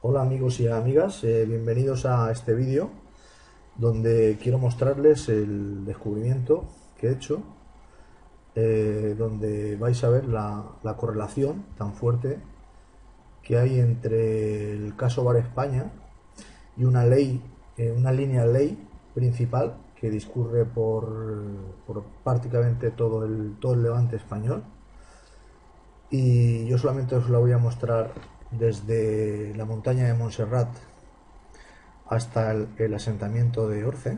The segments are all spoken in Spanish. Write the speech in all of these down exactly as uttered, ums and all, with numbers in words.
Hola amigos y amigas, eh, bienvenidos a este vídeo donde quiero mostrarles el descubrimiento que he hecho, eh, donde vais a ver la, la correlación tan fuerte que hay entre el caso Bar España y una ley, eh, una línea ley principal que discurre por, por prácticamente todo el, todo el levante español. Y yo solamente os la voy a mostrar desde la montaña de Montserrat hasta el, el asentamiento de Orce,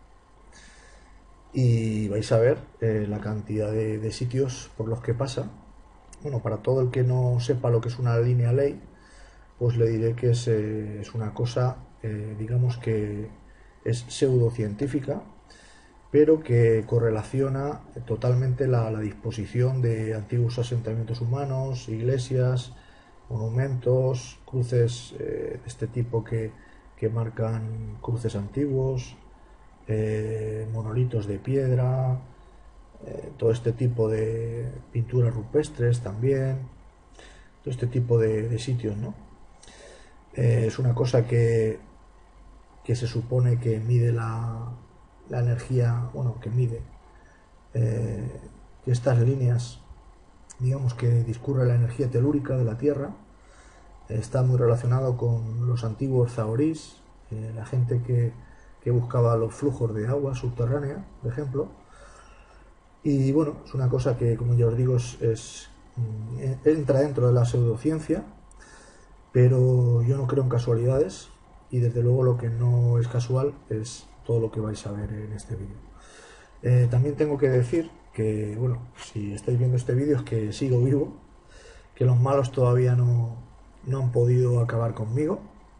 y vais a ver eh, la cantidad de, de sitios por los que pasa. Bueno, para todo el que no sepa lo que es una línea ley, pues le diré que es, eh, es una cosa, eh, digamos que es pseudocientífica, pero que correlaciona totalmente la, la disposición de antiguos asentamientos humanos, iglesias, monumentos, cruces eh, de este tipo que, que marcan cruces antiguos, eh, monolitos de piedra, eh, todo este tipo de pinturas rupestres también, todo este tipo de, de sitios, ¿no? Eh, es una cosa que, que se supone que mide la, la energía, bueno, que mide eh, que estas líneas, digamos que discurre la energía telúrica de la Tierra. Eh, está muy relacionado con los antiguos zaorís, eh, la gente que, que buscaba los flujos de agua subterránea, por ejemplo. Y bueno, es una cosa que, como ya os digo, es, es entra dentro de la pseudociencia, pero yo no creo en casualidades, y desde luego lo que no es casual es todo lo que vais a ver en este vídeo. Eh, también tengo que decir que, bueno, si estáis viendo este vídeo es que sigo vivo, que los malos todavía no, no han podido acabar conmigo,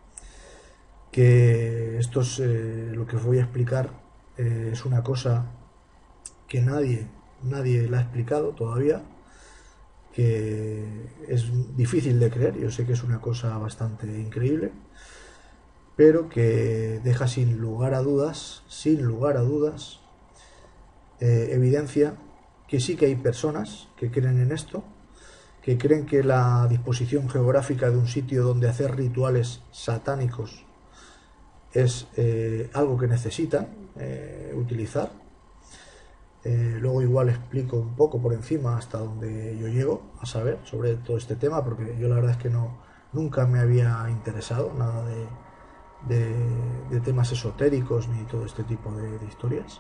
que esto es eh, lo que os voy a explicar, eh, es una cosa que nadie, nadie la ha explicado todavía, que es difícil de creer. Yo sé que es una cosa bastante increíble, pero que deja sin lugar a dudas, sin lugar a dudas, eh, evidencia que sí que hay personas que creen en esto, que creen que la disposición geográfica de un sitio donde hacer rituales satánicos es eh, algo que necesitan eh, utilizar. Eh, luego igual explico un poco por encima hasta donde yo llego a saber sobre todo este tema, porque yo la verdad es que no, nunca me había interesado nada de, de, de temas esotéricos ni todo este tipo de, de historias.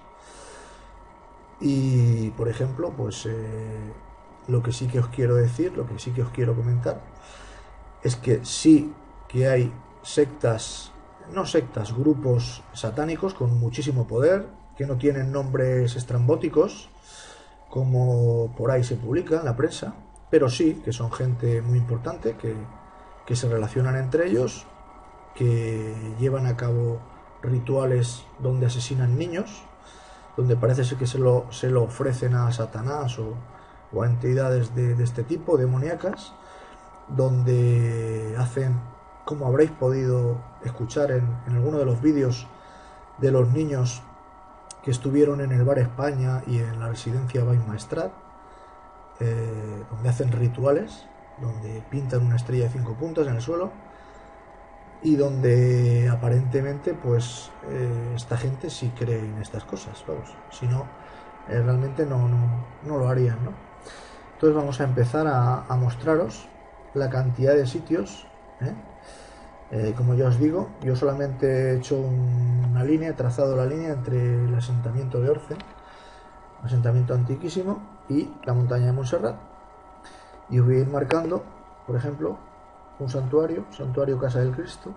Y por ejemplo, pues eh, lo que sí que os quiero decir, lo que sí que os quiero comentar, es que sí que hay sectas, no sectas, grupos satánicos con muchísimo poder, que no tienen nombres estrambóticos, como por ahí se publica en la prensa, pero sí que son gente muy importante, que, que se relacionan entre ellos, que llevan a cabo rituales donde asesinan niños, donde parece ser que se lo, se lo ofrecen a Satanás o, o a entidades de, de este tipo, demoníacas, donde hacen, como habréis podido escuchar en, en alguno de los vídeos de los niños que estuvieron en el Bar España y en la residencia Baix Maestrat, eh, donde hacen rituales, donde pintan una estrella de cinco puntas en el suelo, y donde aparentemente pues eh, esta gente sí cree en estas cosas, vamos, si no eh, realmente no, no, no lo harían, ¿no? Entonces vamos a empezar a, a mostraros la cantidad de sitios, ¿eh? Eh, como ya os digo, yo solamente he hecho una línea, he trazado la línea entre el asentamiento de Orce, asentamiento antiquísimo, y la montaña de Montserrat, y os voy a ir marcando, por ejemplo, un santuario, santuario Casa del Cristo,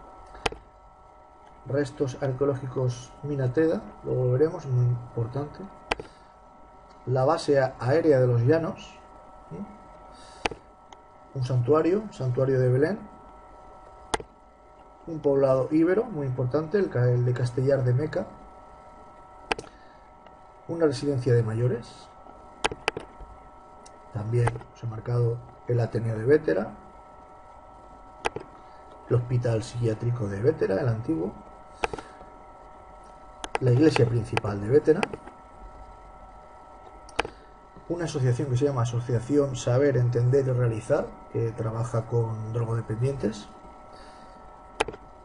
restos arqueológicos Minateda, luego lo veremos, muy importante, la base aérea de los Llanos, ¿sí? Un santuario, santuario de Belén, un poblado íbero muy importante, el de Castellar de Meca, una residencia de mayores, también os he marcado el Ateneo de Vétera, el Hospital Psiquiátrico de Vétera, el antiguo, la iglesia principal de Vétera, una asociación que se llama Asociación Saber, Entender y Realizar, que trabaja con drogodependientes,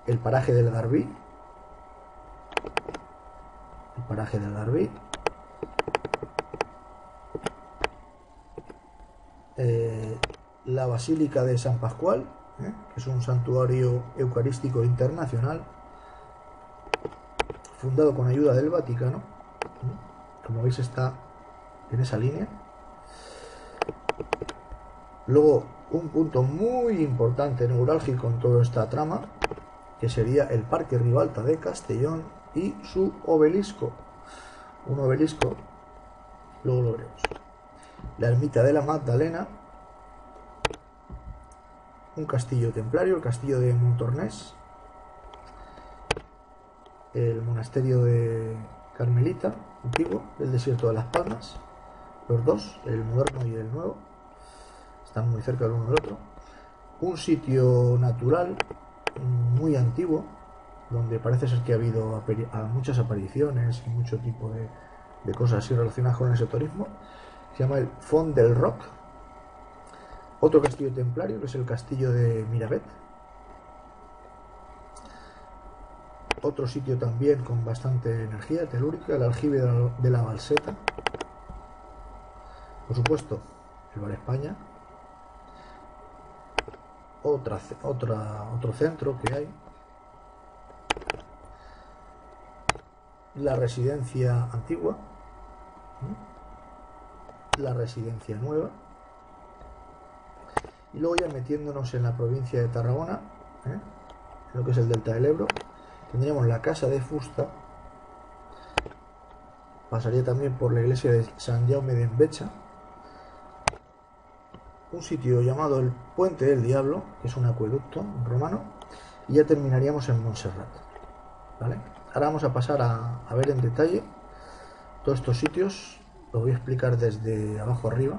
el paraje del Garbí, el paraje del Garbí, eh, la Basílica de San Pascual, ¿eh? que es un santuario eucarístico internacional, fundado con ayuda del Vaticano, ¿eh? como veis está en esa línea. Luego, un punto muy importante, neurálgico en toda esta trama, que sería el Parque Ribalta de Castellón y su obelisco. Un obelisco, luego lo veremos. La ermita de la Magdalena, un castillo templario, el castillo de Montornés, el monasterio de Carmelita, antiguo, del desierto de las Palmas, los dos, el moderno y el nuevo, están muy cerca el uno del otro. Un sitio natural muy antiguo, donde parece ser que ha habido muchas apariciones y mucho tipo de, de cosas así relacionadas con el esoterismo. Se llama el Font del Roc. Otro castillo templario, que es el castillo de Miravet. Otro sitio también con bastante energía telúrica, el aljibe de la, de la Balseta. Por supuesto, el Bar España. Otra, otra, otro centro que hay. La residencia antigua. La residencia nueva. Y luego ya metiéndonos en la provincia de Tarragona, ¿eh? lo que es el delta del Ebro, tendríamos la casa de Fusta. Pasaría también por la iglesia de San Jaume de Envecha, un sitio llamado el Puente del Diablo, que es un acueducto romano, y ya terminaríamos en Montserrat, ¿vale? Ahora vamos a pasar a, a ver en detalle todos estos sitios. Los voy a explicar desde abajo arriba.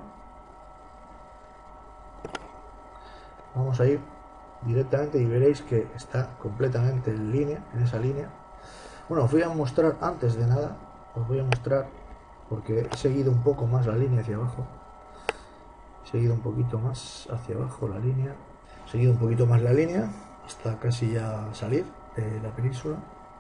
Vamos a ir directamente y veréis que está completamente en línea, en esa línea. Bueno, os voy a mostrar antes de nada, os voy a mostrar, porque he seguido un poco más la línea hacia abajo. He seguido un poquito más hacia abajo la línea. He seguido un poquito más la línea. Está casi ya a salir de la península.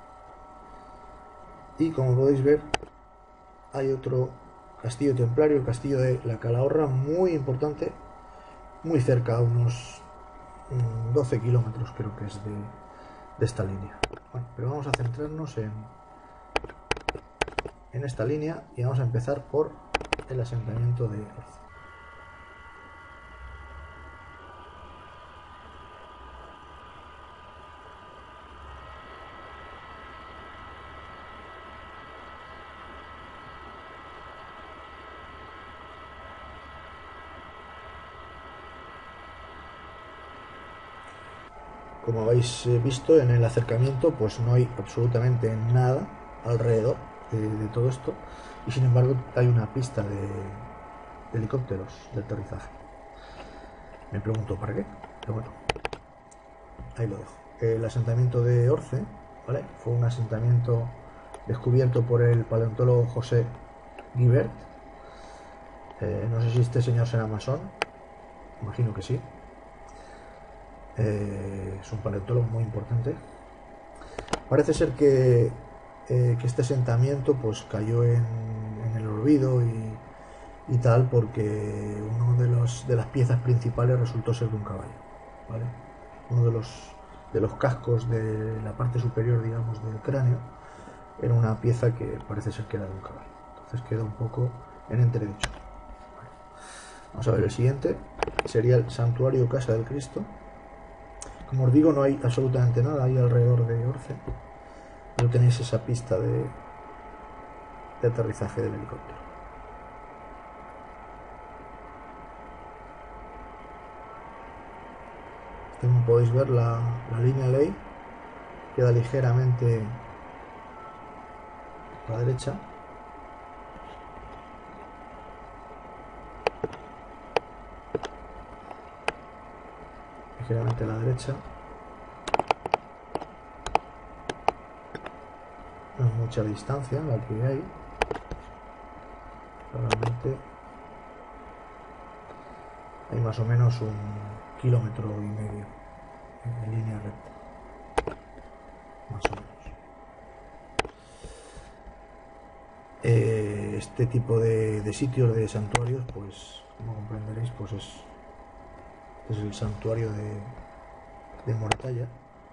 Y como podéis ver, hay otro castillo templario, el castillo de la Calahorra, muy importante, muy cerca, a unos doce kilómetros creo que es de, de esta línea. Bueno, pero vamos a centrarnos en, en esta línea y vamos a empezar por el asentamiento de Orce. Como habéis visto en el acercamiento, pues no hay absolutamente nada alrededor de, de todo esto, y sin embargo hay una pista de, de helicópteros de aterrizaje. Me pregunto para qué, pero bueno, ahí lo dejo. El asentamiento de Orce, ¿vale? Fue un asentamiento descubierto por el paleontólogo José Guibert. Eh, no sé si este señor será masón, imagino que sí. Eh, es un paleontólogo muy importante. Parece ser que, eh, que este asentamiento pues cayó en, en el olvido y, y tal, porque uno de los de las piezas principales resultó ser de un caballo, ¿vale? Uno de los de los cascos de la parte superior, digamos, del cráneo era una pieza que parece ser que era de un caballo. Entonces queda un poco en entredicho. Vale. Vamos a ver el siguiente. Sería el santuario Casa del Cristo. Como os digo, no hay absolutamente nada ahí alrededor de Orce. No tenéis esa pista de, de aterrizaje del helicóptero. Como podéis ver, la, la línea ley queda ligeramente a la derecha. Ligeramente a la derecha. No es mucha distancia la que hay. Realmente hay más o menos un kilómetro y medio en línea recta. más o menos. Eh, este tipo de, de sitios, de santuarios, pues como comprenderéis, pues es, es el santuario de, de Moratalla.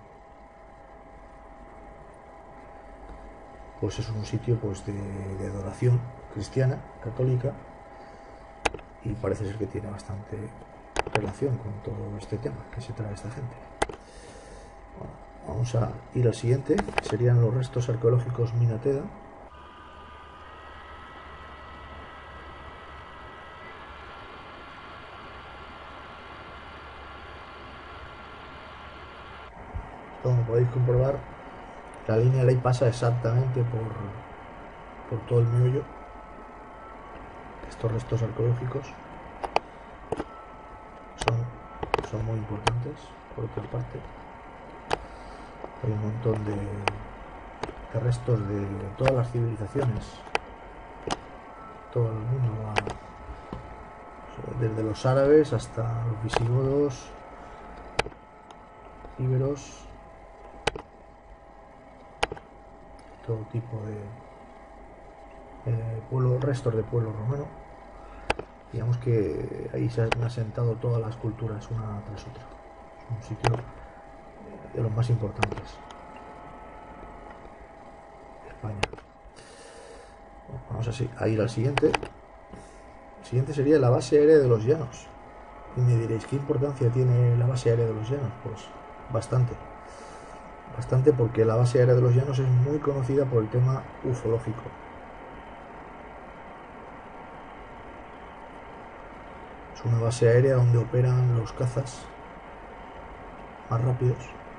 Pues es un sitio pues de, de adoración cristiana, católica, y parece ser que tiene bastante relación con todo este tema que se trae esta gente. Bueno, vamos a ir al siguiente, serían los restos arqueológicos Minateda. Como podéis comprobar, la línea ley pasa exactamente por, por todo el meollo. Estos restos arqueológicos son, son muy importantes. Por otra parte, hay un montón de, de restos de todas las civilizaciones, todo el mundo, desde los árabes hasta los visigodos, íberos, todo tipo de eh, pueblo, restos de pueblo romano. Digamos que ahí se han asentado todas las culturas una tras otra. Es un sitio de los más importantes de España. Bueno, vamos así, a ir al siguiente. El siguiente sería la base aérea de los Llanos. Y me diréis, ¿qué importancia tiene la base aérea de los Llanos? Pues bastante. Bastante, porque la base aérea de los Llanos es muy conocida por el tema ufológico. Es una base aérea donde operan los cazas más rápidos.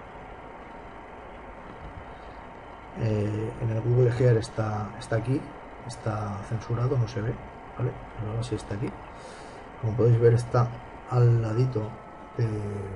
Eh, en el Google Earth está, está aquí, está censurado, no se ve, ¿vale? Pero la base está aquí. Como podéis ver, está al ladito de...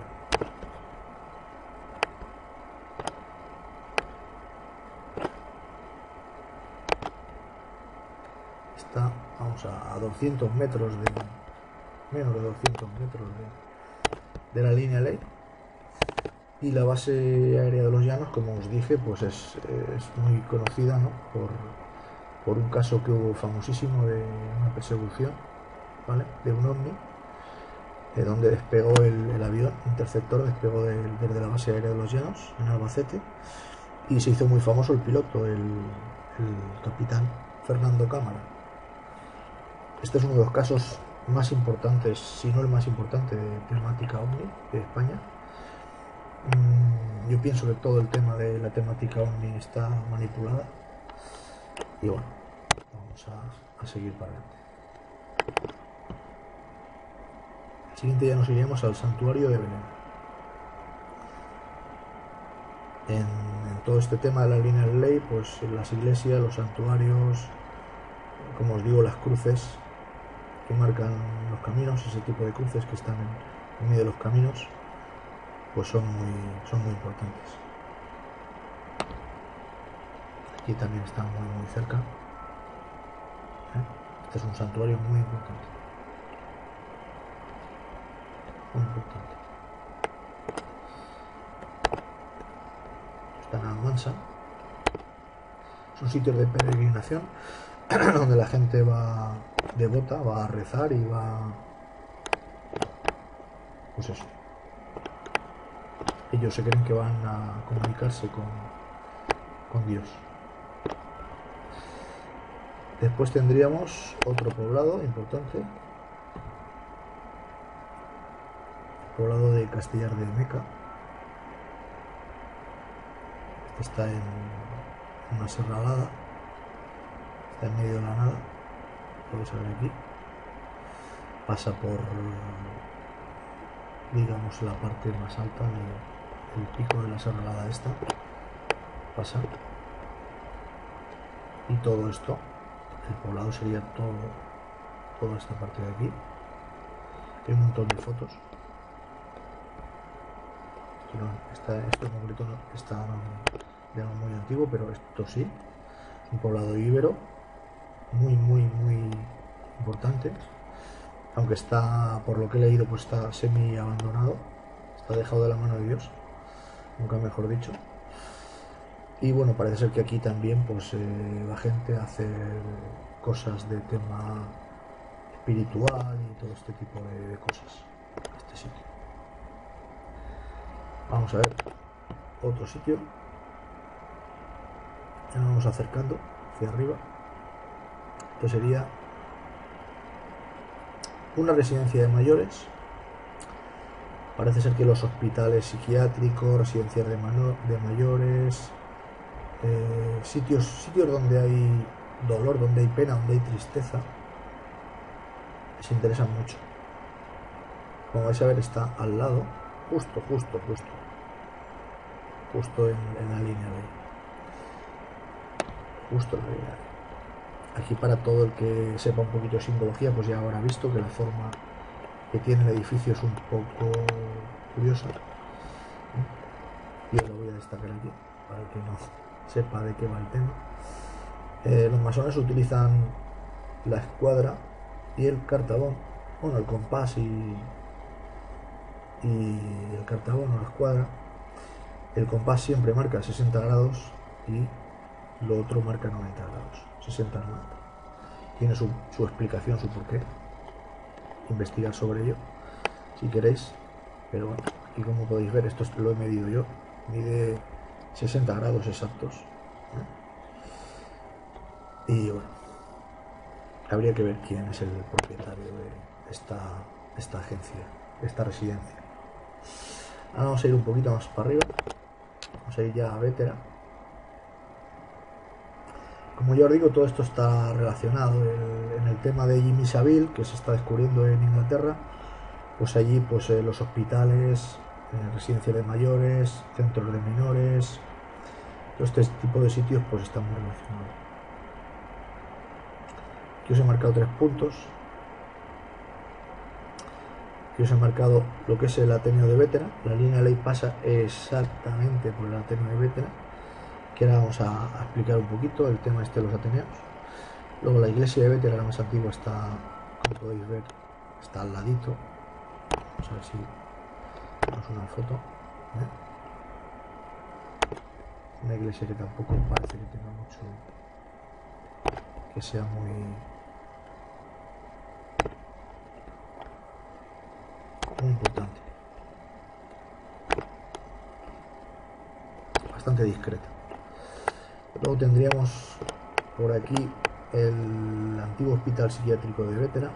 Está, vamos, a, a doscientos metros de... menos de doscientos metros de, de la línea ley. Y la base aérea de los Llanos, como os dije, pues es, es muy conocida, ¿no? por, por un caso que hubo famosísimo de una persecución, ¿vale? De un ovni, eh, donde despegó el, el avión interceptor, despegó de, desde la base aérea de los Llanos, en Albacete, y se hizo muy famoso el piloto, el, el capitán Fernando Cámara. Este es uno de los casos más importantes, si no el más importante, de temática ovni de España. Yo pienso que todo el tema de la temática ovni está manipulada, y bueno, vamos a, a seguir para adelante. El siguiente ya nos iríamos al santuario de Belén. En, en todo este tema de la línea de ley, pues en las iglesias, los santuarios, como os digo, las cruces que marcan los caminos, ese tipo de cruces que están en, en medio de los caminos, pues son muy, son muy importantes. Aquí también está muy muy cerca. ¿Eh? Este es un santuario muy importante. Muy importante. Está en Almansa. Son sitios de peregrinación donde la gente va devota, va a rezar y va, pues eso, ellos se creen que van a comunicarse con, con Dios. Después tendríamos otro poblado importante, el poblado de Castellar de Meca. Este está en una serralada, está en medio de la nada, podéis ver aquí. Pasa por, digamos, la parte más alta de, del pico de la serralada esta, pasa, y todo esto, el poblado sería todo, toda esta parte de aquí. Hay un montón de fotos. Esto, no, está, esto en concreto no, está ya no muy antiguo, pero esto sí, es un poblado íbero muy muy muy importante, aunque está, por lo que he leído, pues está semi abandonado, está dejado de la mano de Dios, nunca mejor dicho. Y bueno, parece ser que aquí también pues eh, la gente hace cosas de tema espiritual y todo este tipo de, de cosas. Este sitio. Vamos a ver otro sitio. Ya nos vamos acercando hacia arriba. Esto sería una residencia de mayores. Parece ser que los hospitales psiquiátricos, residencias de, de mayores, eh, sitios, sitios donde hay dolor, donde hay pena, donde hay tristeza, les interesan mucho. Como vais a ver, está al lado, justo, justo, justo, justo en, en la línea de justo en la línea de aquí. Para todo el que sepa un poquito de simbología, pues ya habrá visto que la forma que tiene el edificio es un poco curiosa. Yo lo voy a destacar aquí para el que no sepa de qué va el tema. Eh, los masones utilizan la escuadra y el cartabón, bueno, el compás y, y el cartabón o la escuadra. El compás siempre marca sesenta grados y lo otro marca noventa grados, sesenta noventa. Tiene su, su explicación, su porqué. Investigar sobre ello si queréis, pero bueno, aquí como podéis ver, esto lo he medido yo, mide sesenta grados exactos, ¿eh? Y bueno, habría que ver quién es el propietario de esta, esta agencia, de esta residencia. Ahora vamos a ir un poquito más para arriba, vamos a ir ya a Vétera. Como ya os digo, todo esto está relacionado el, en el tema de Jimmy Savile, que se está descubriendo en Inglaterra. Pues allí pues eh, los hospitales, eh, residencias de mayores, centros de menores, todo este tipo de sitios pues están muy relacionados. Aquí os he marcado tres puntos. Aquí os he marcado lo que es el Ateneo de Vétera. La línea ley pasa exactamente por el Ateneo de Vétera, que ahora vamos a, a explicar un poquito el tema este de los Ateneos. Luego la iglesia de Vétera, la más antigua, está, como podéis ver, está al ladito. Vamos a ver si tenemos una foto, ¿eh? Una iglesia que tampoco parece que tenga mucho, que sea muy muy importante, bastante discreta. Luego tendríamos por aquí el antiguo hospital psiquiátrico de Vétera.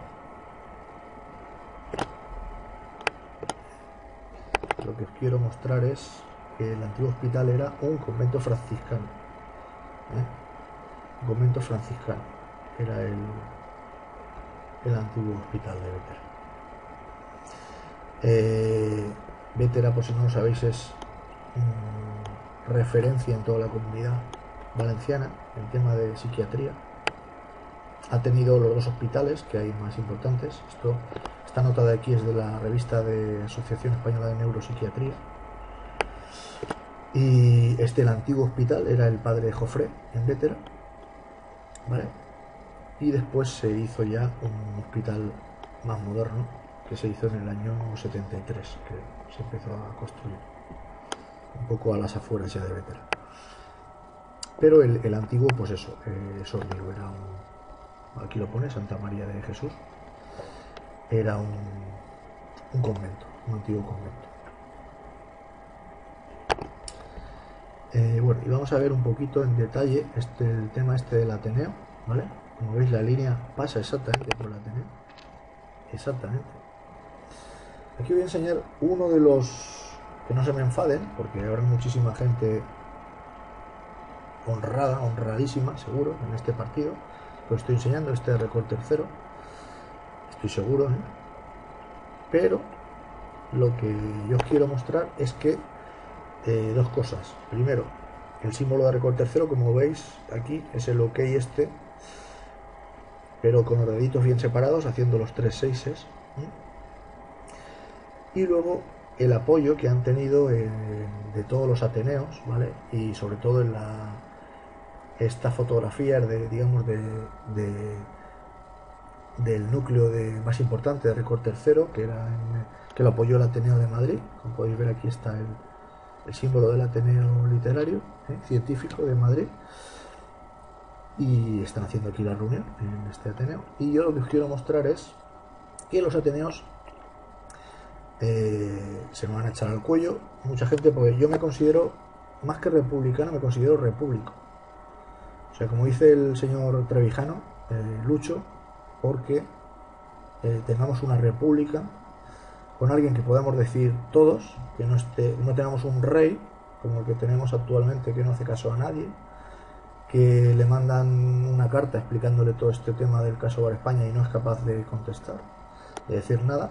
Lo que os quiero mostrar es que el antiguo hospital era un convento franciscano, ¿eh? Un convento franciscano era el, el antiguo hospital de Vétera. Eh, Vétera, por si no lo sabéis, es um, referencia en toda la comunidad valenciana en tema de psiquiatría. Ha tenido los dos hospitales que hay más importantes. Esto, esta nota de aquí es de la revista de Asociación Española de Neuropsiquiatría. Y este, el antiguo hospital, era el Padre Jofré en Vétera, ¿vale? Y después se hizo ya un hospital más moderno, que se hizo en el año setenta y tres, que se empezó a construir un poco a las afueras ya de Vétera. Pero el, el antiguo, pues eso, eh, eso os digo, era un, aquí lo pone, Santa María de Jesús, era un, un convento, un antiguo convento. Eh, bueno, y vamos a ver un poquito en detalle este, el tema este del Ateneo, ¿vale? Como veis, la línea pasa exactamente por el Ateneo, exactamente. Aquí voy a enseñar uno de los, que no se me enfaden, porque habrá muchísima gente honrada, honradísima, seguro, en este partido. Lo estoy enseñando, este recorte cero, estoy seguro, ¿eh? Pero lo que yo os quiero mostrar es que eh, dos cosas. Primero, el símbolo de recorte cero, como veis aquí, es el OK este, pero con los deditos bien separados, haciendo los tres seises, ¿eh? Y luego el apoyo que han tenido en, de todos los Ateneos, ¿vale? Y sobre todo en la esta fotografía de, digamos, de, de del núcleo de, más importante de recorte cero, que era en, que lo apoyó el Ateneo de Madrid. Como podéis ver, aquí está el, el símbolo del Ateneo Literario, ¿eh? Científico de Madrid, y están haciendo aquí la reunión en este Ateneo. Y yo lo que os quiero mostrar es que los Ateneos eh, se me van a echar al cuello mucha gente, porque yo me considero, más que republicano, me considero repúblico. O sea, como dice el señor Trevijano, eh, lucho porque eh, tengamos una república con alguien que podamos decir todos, que no, esté, no tengamos un rey como el que tenemos actualmente, que no hace caso a nadie, que le mandan una carta explicándole todo este tema del caso Bar España y no es capaz de contestar, de decir nada.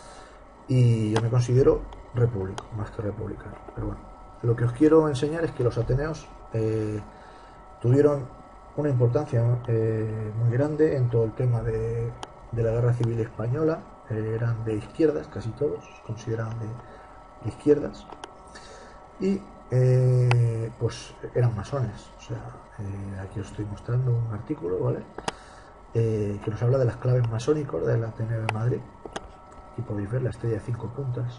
Y yo me considero repúblico, más que republicano. Pero bueno, lo que os quiero enseñar es que los ateneos eh, tuvieron una importancia eh, muy grande en todo el tema de, de la guerra civil española. Eh, eran de izquierdas, casi todos se consideraban de, de izquierdas, y eh, pues eran masones. O sea, eh, aquí os estoy mostrando un artículo, ¿vale? Eh, que nos habla de las claves masónicas del Ateneo de Madrid. Aquí podéis ver la estrella de cinco puntas,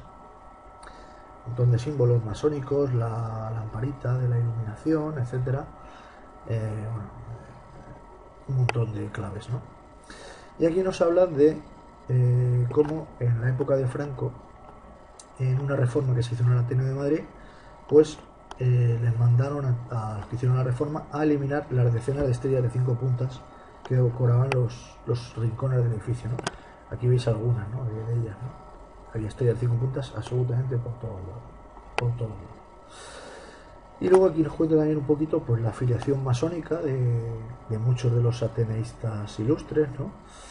un montón de símbolos masónicos, la lamparita de la iluminación, etcétera. Eh, bueno, un montón de claves, ¿no? Y aquí nos habla de eh, cómo en la época de Franco, en una reforma que se hizo en el Ateneo de Madrid, pues eh, les mandaron a, a los que hicieron la reforma a eliminar las decenas de estrellas de cinco puntas que decoraban los, los rincones del edificio, ¿no? Aquí veis algunas, ¿no?, de, de ellas, ¿no? Había estrellas de cinco puntas absolutamente por todos lados, por todos lados. Y luego aquí nos cuenta también un poquito pues la afiliación masónica de, de muchos de los ateneístas ilustres, ¿no?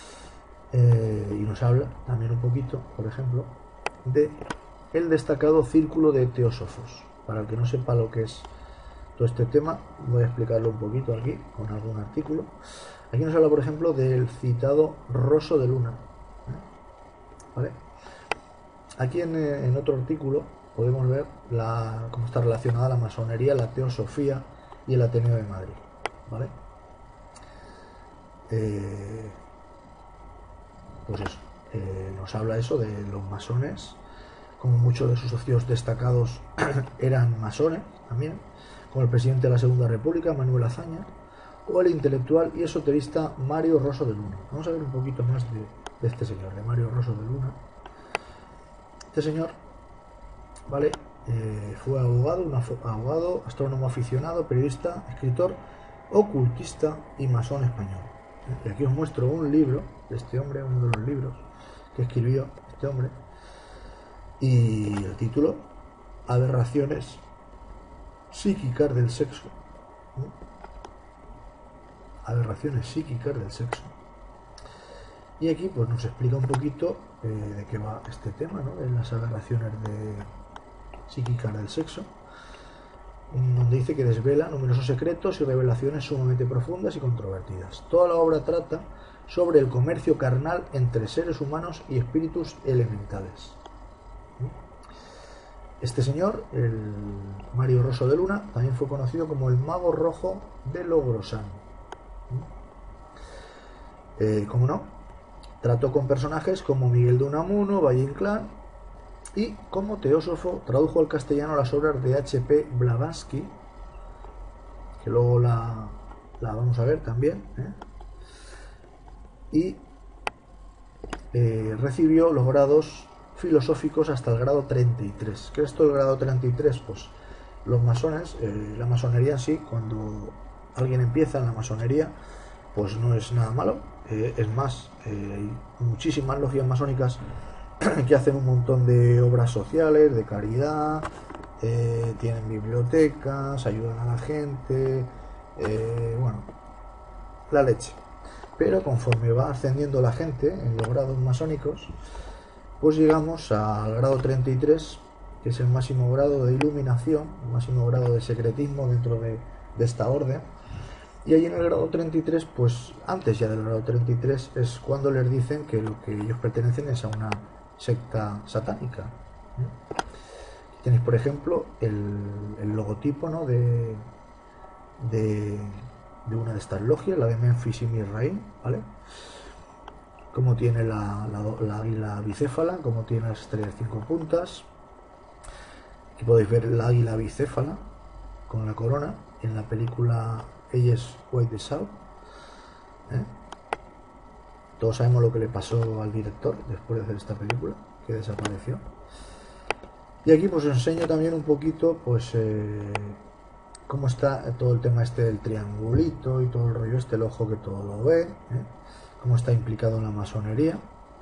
Eh, y nos habla también un poquito, por ejemplo, de el destacado círculo de teósofos. Para el que no sepa lo que es todo este tema, voy a explicarlo un poquito aquí con algún artículo. Aquí nos habla, por ejemplo, del citado Roso de Luna, ¿eh? ¿Vale? Aquí en, en otro artículo podemos ver la, cómo está relacionada la masonería, la teosofía y el Ateneo de Madrid, ¿vale? Eh, pues eso, eh, nos habla eso de los masones, como muchos de sus socios destacados eran masones también, como el presidente de la Segunda República, Manuel Azaña, o el intelectual y esoterista Mario Roso de Luna. Vamos a ver un poquito más de, de este señor, de Mario Roso de Luna. Este señor, ¿vale? Eh, fue abogado, un abogado, astrónomo aficionado, periodista, escritor, ocultista y masón español. Y aquí os muestro un libro de este hombre, uno de los libros que escribió este hombre, y el título: Aberraciones psíquicas del sexo. Aberraciones psíquicas del sexo. Y aquí pues nos explica un poquito eh, de qué va este tema, ¿no?, de las aberraciones de psíquicas del sexo, donde dice que desvela numerosos secretos y revelaciones sumamente profundas y controvertidas. Toda la obra trata sobre el comercio carnal entre seres humanos y espíritus elementales. Este señor, el Mario Roso de Luna, también fue conocido como el Mago Rojo de Logrosán. Eh, como no, trató con personajes como Miguel de Unamuno, Valle Inclán, y como teósofo tradujo al castellano las obras de H P Blavatsky, que luego la, la vamos a ver también, ¿eh? Y eh, recibió los grados filosóficos hasta el grado treinta y tres. ¿Qué es esto del grado treinta y tres? Pues los masones, eh, la masonería en sí, cuando alguien empieza en la masonería, pues no es nada malo. Eh, es más, eh, hay muchísimas logias masónicas que hacen un montón de obras sociales, de caridad, eh, tienen bibliotecas, ayudan a la gente, eh, bueno, la leche. Pero conforme va ascendiendo la gente en los grados masónicos, pues llegamos al grado treinta y tres, que es el máximo grado de iluminación, el máximo grado de secretismo dentro de, de esta orden. Y ahí en el grado treinta y tres, pues antes ya del grado treinta y tres, es cuando les dicen que lo que ellos pertenecen es a una secta satánica. Aquí tenéis, por ejemplo, el, el logotipo, ¿no?, de, de, de una de estas logias, la de Memphis y Misraim, ¿vale? Como tiene la, la, la águila bicéfala, como tiene las estrellas de cinco puntas. Aquí podéis ver el águila bicéfala con la corona en la película Eyes Wide the South. ¿eh? Todos sabemos lo que le pasó al director después de hacer esta película, que desapareció. Y aquí pues os enseño también un poquito pues eh, cómo está todo el tema este del triangulito y todo el rollo este, el ojo que todo lo ve, ¿eh? Cómo está implicado en la masonería,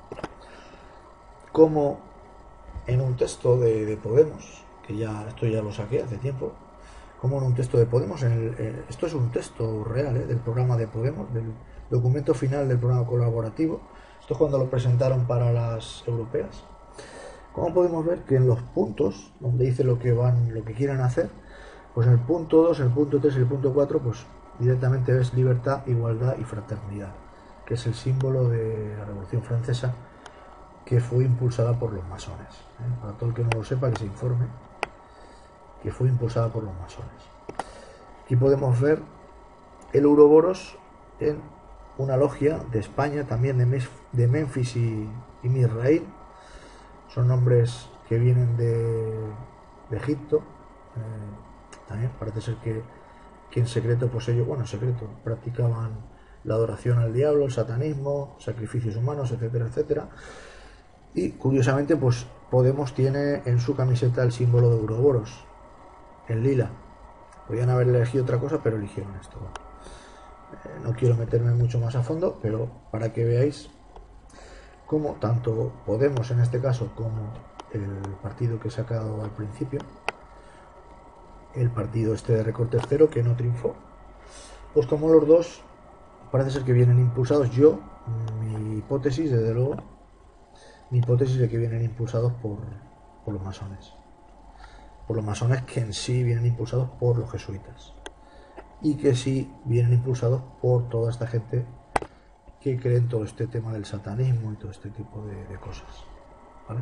cómo en un texto de, de Podemos, que ya esto ya lo saqué hace tiempo, como en un texto de Podemos, en el, eh, esto es un texto real ¿eh? del programa de Podemos, del documento final del programa colaborativo. Esto es cuando lo presentaron para las europeas. Como podemos ver que en los puntos donde dice lo que van, lo que quieren hacer, pues en el punto dos, el punto tres y el punto cuatro, pues directamente ves libertad, igualdad y fraternidad, que es el símbolo de la Revolución Francesa, que fue impulsada por los masones. ¿eh? Para todo el que no lo sepa, que se informe, que fue impulsada por los masones. Aquí podemos ver el Ouroboros en una logia de España, también de, Mes, de Memphis y, y Misraín. Son nombres que vienen de, de Egipto. Eh, también parece ser que, que en secreto, pues ellos, bueno, en secreto, practicaban la adoración al diablo, el satanismo, sacrificios humanos, etcétera, etcétera. Y curiosamente, pues Podemos tiene en su camiseta el símbolo de Ouroboros, en lila. Podían haber elegido otra cosa, pero eligieron esto. Bueno, eh, no quiero meterme mucho más a fondo, pero para que veáis cómo tanto Podemos en este caso como el partido que he sacado al principio, el partido este de recorte cero que no triunfó, pues como los dos parece ser que vienen impulsados, yo, mi hipótesis, desde luego, mi hipótesis de que vienen impulsados por, por los masones. Por los masones que en sí vienen impulsados por los jesuitas. Y que sí vienen impulsados por toda esta gente que cree en todo este tema del satanismo y todo este tipo de, de cosas. ¿Vale?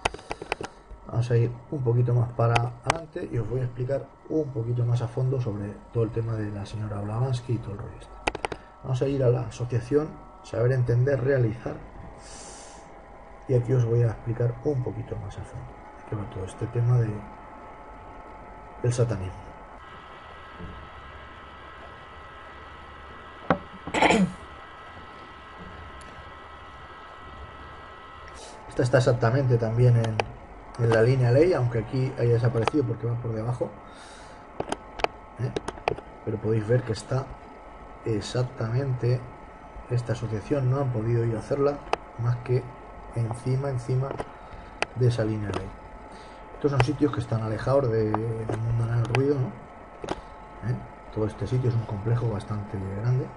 Vamos a ir un poquito más para adelante y os voy a explicar un poquito más a fondo sobre todo el tema de la señora Blavatsky y todo el rollo este. Vamos a ir a la asociación Saber Entender, Realizar, y aquí os voy a explicar un poquito más a fondo que va todo este tema de, del satanismo. Esta está exactamente también en, en la línea ley, aunque aquí haya desaparecido porque va por debajo, ¿eh? Pero podéis ver que está exactamente, esta asociación no han podido ir a hacerla más que encima encima de esa línea ley. Estos son sitios que están alejados de, del mundo del ruido, ¿no? ¿Eh? Todo este sitio es un complejo bastante grande.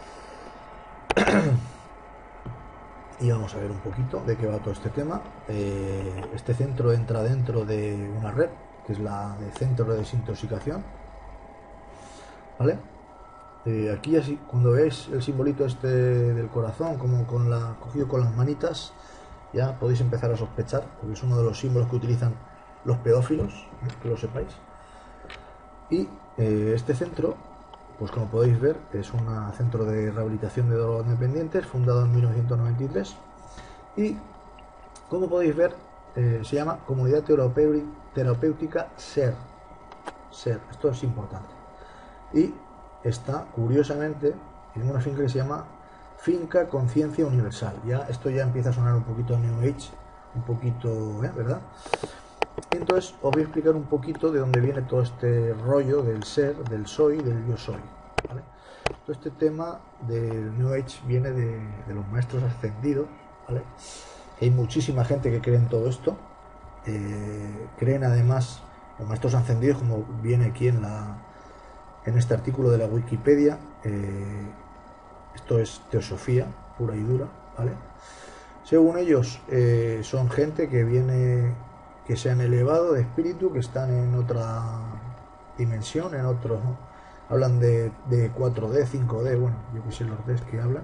Y vamos a ver un poquito de qué va todo este tema. Eh, este centro entra dentro de una red, que es la de centro de desintoxicación. ¿Vale? Eh, aquí así, cuando veis el simbolito este del corazón, como con la, cogido con las manitas, ya podéis empezar a sospechar, porque es uno de los símbolos que utilizan los pedófilos, ¿eh? Que lo sepáis. Y eh, este centro, pues como podéis ver, es un centro de rehabilitación de drogodependientes fundado en mil novecientos noventa y tres y, como podéis ver, eh, se llama Comunidad Terapéutica SER. SER, esto es importante. Y está, curiosamente, en una finca que se llama Finca Conciencia Universal. Ya esto ya empieza a sonar un poquito New Age, un poquito, ¿eh? ¿verdad? Entonces os voy a explicar un poquito de dónde viene todo este rollo del ser, del soy, del yo soy, ¿vale? Todo este tema del New Age viene de, de los maestros ascendidos, ¿vale? Hay muchísima gente que cree en todo esto. Eh, creen además los maestros ascendidos, como viene aquí en la en este artículo de la Wikipedia. Eh, esto es teosofía pura y dura, ¿vale? Según ellos, eh, son gente que viene, que se han elevado de espíritu, que están en otra dimensión, en otro, ¿no? Hablan de, de cuatro D, cinco D, bueno, yo que sé los Ds que hablan.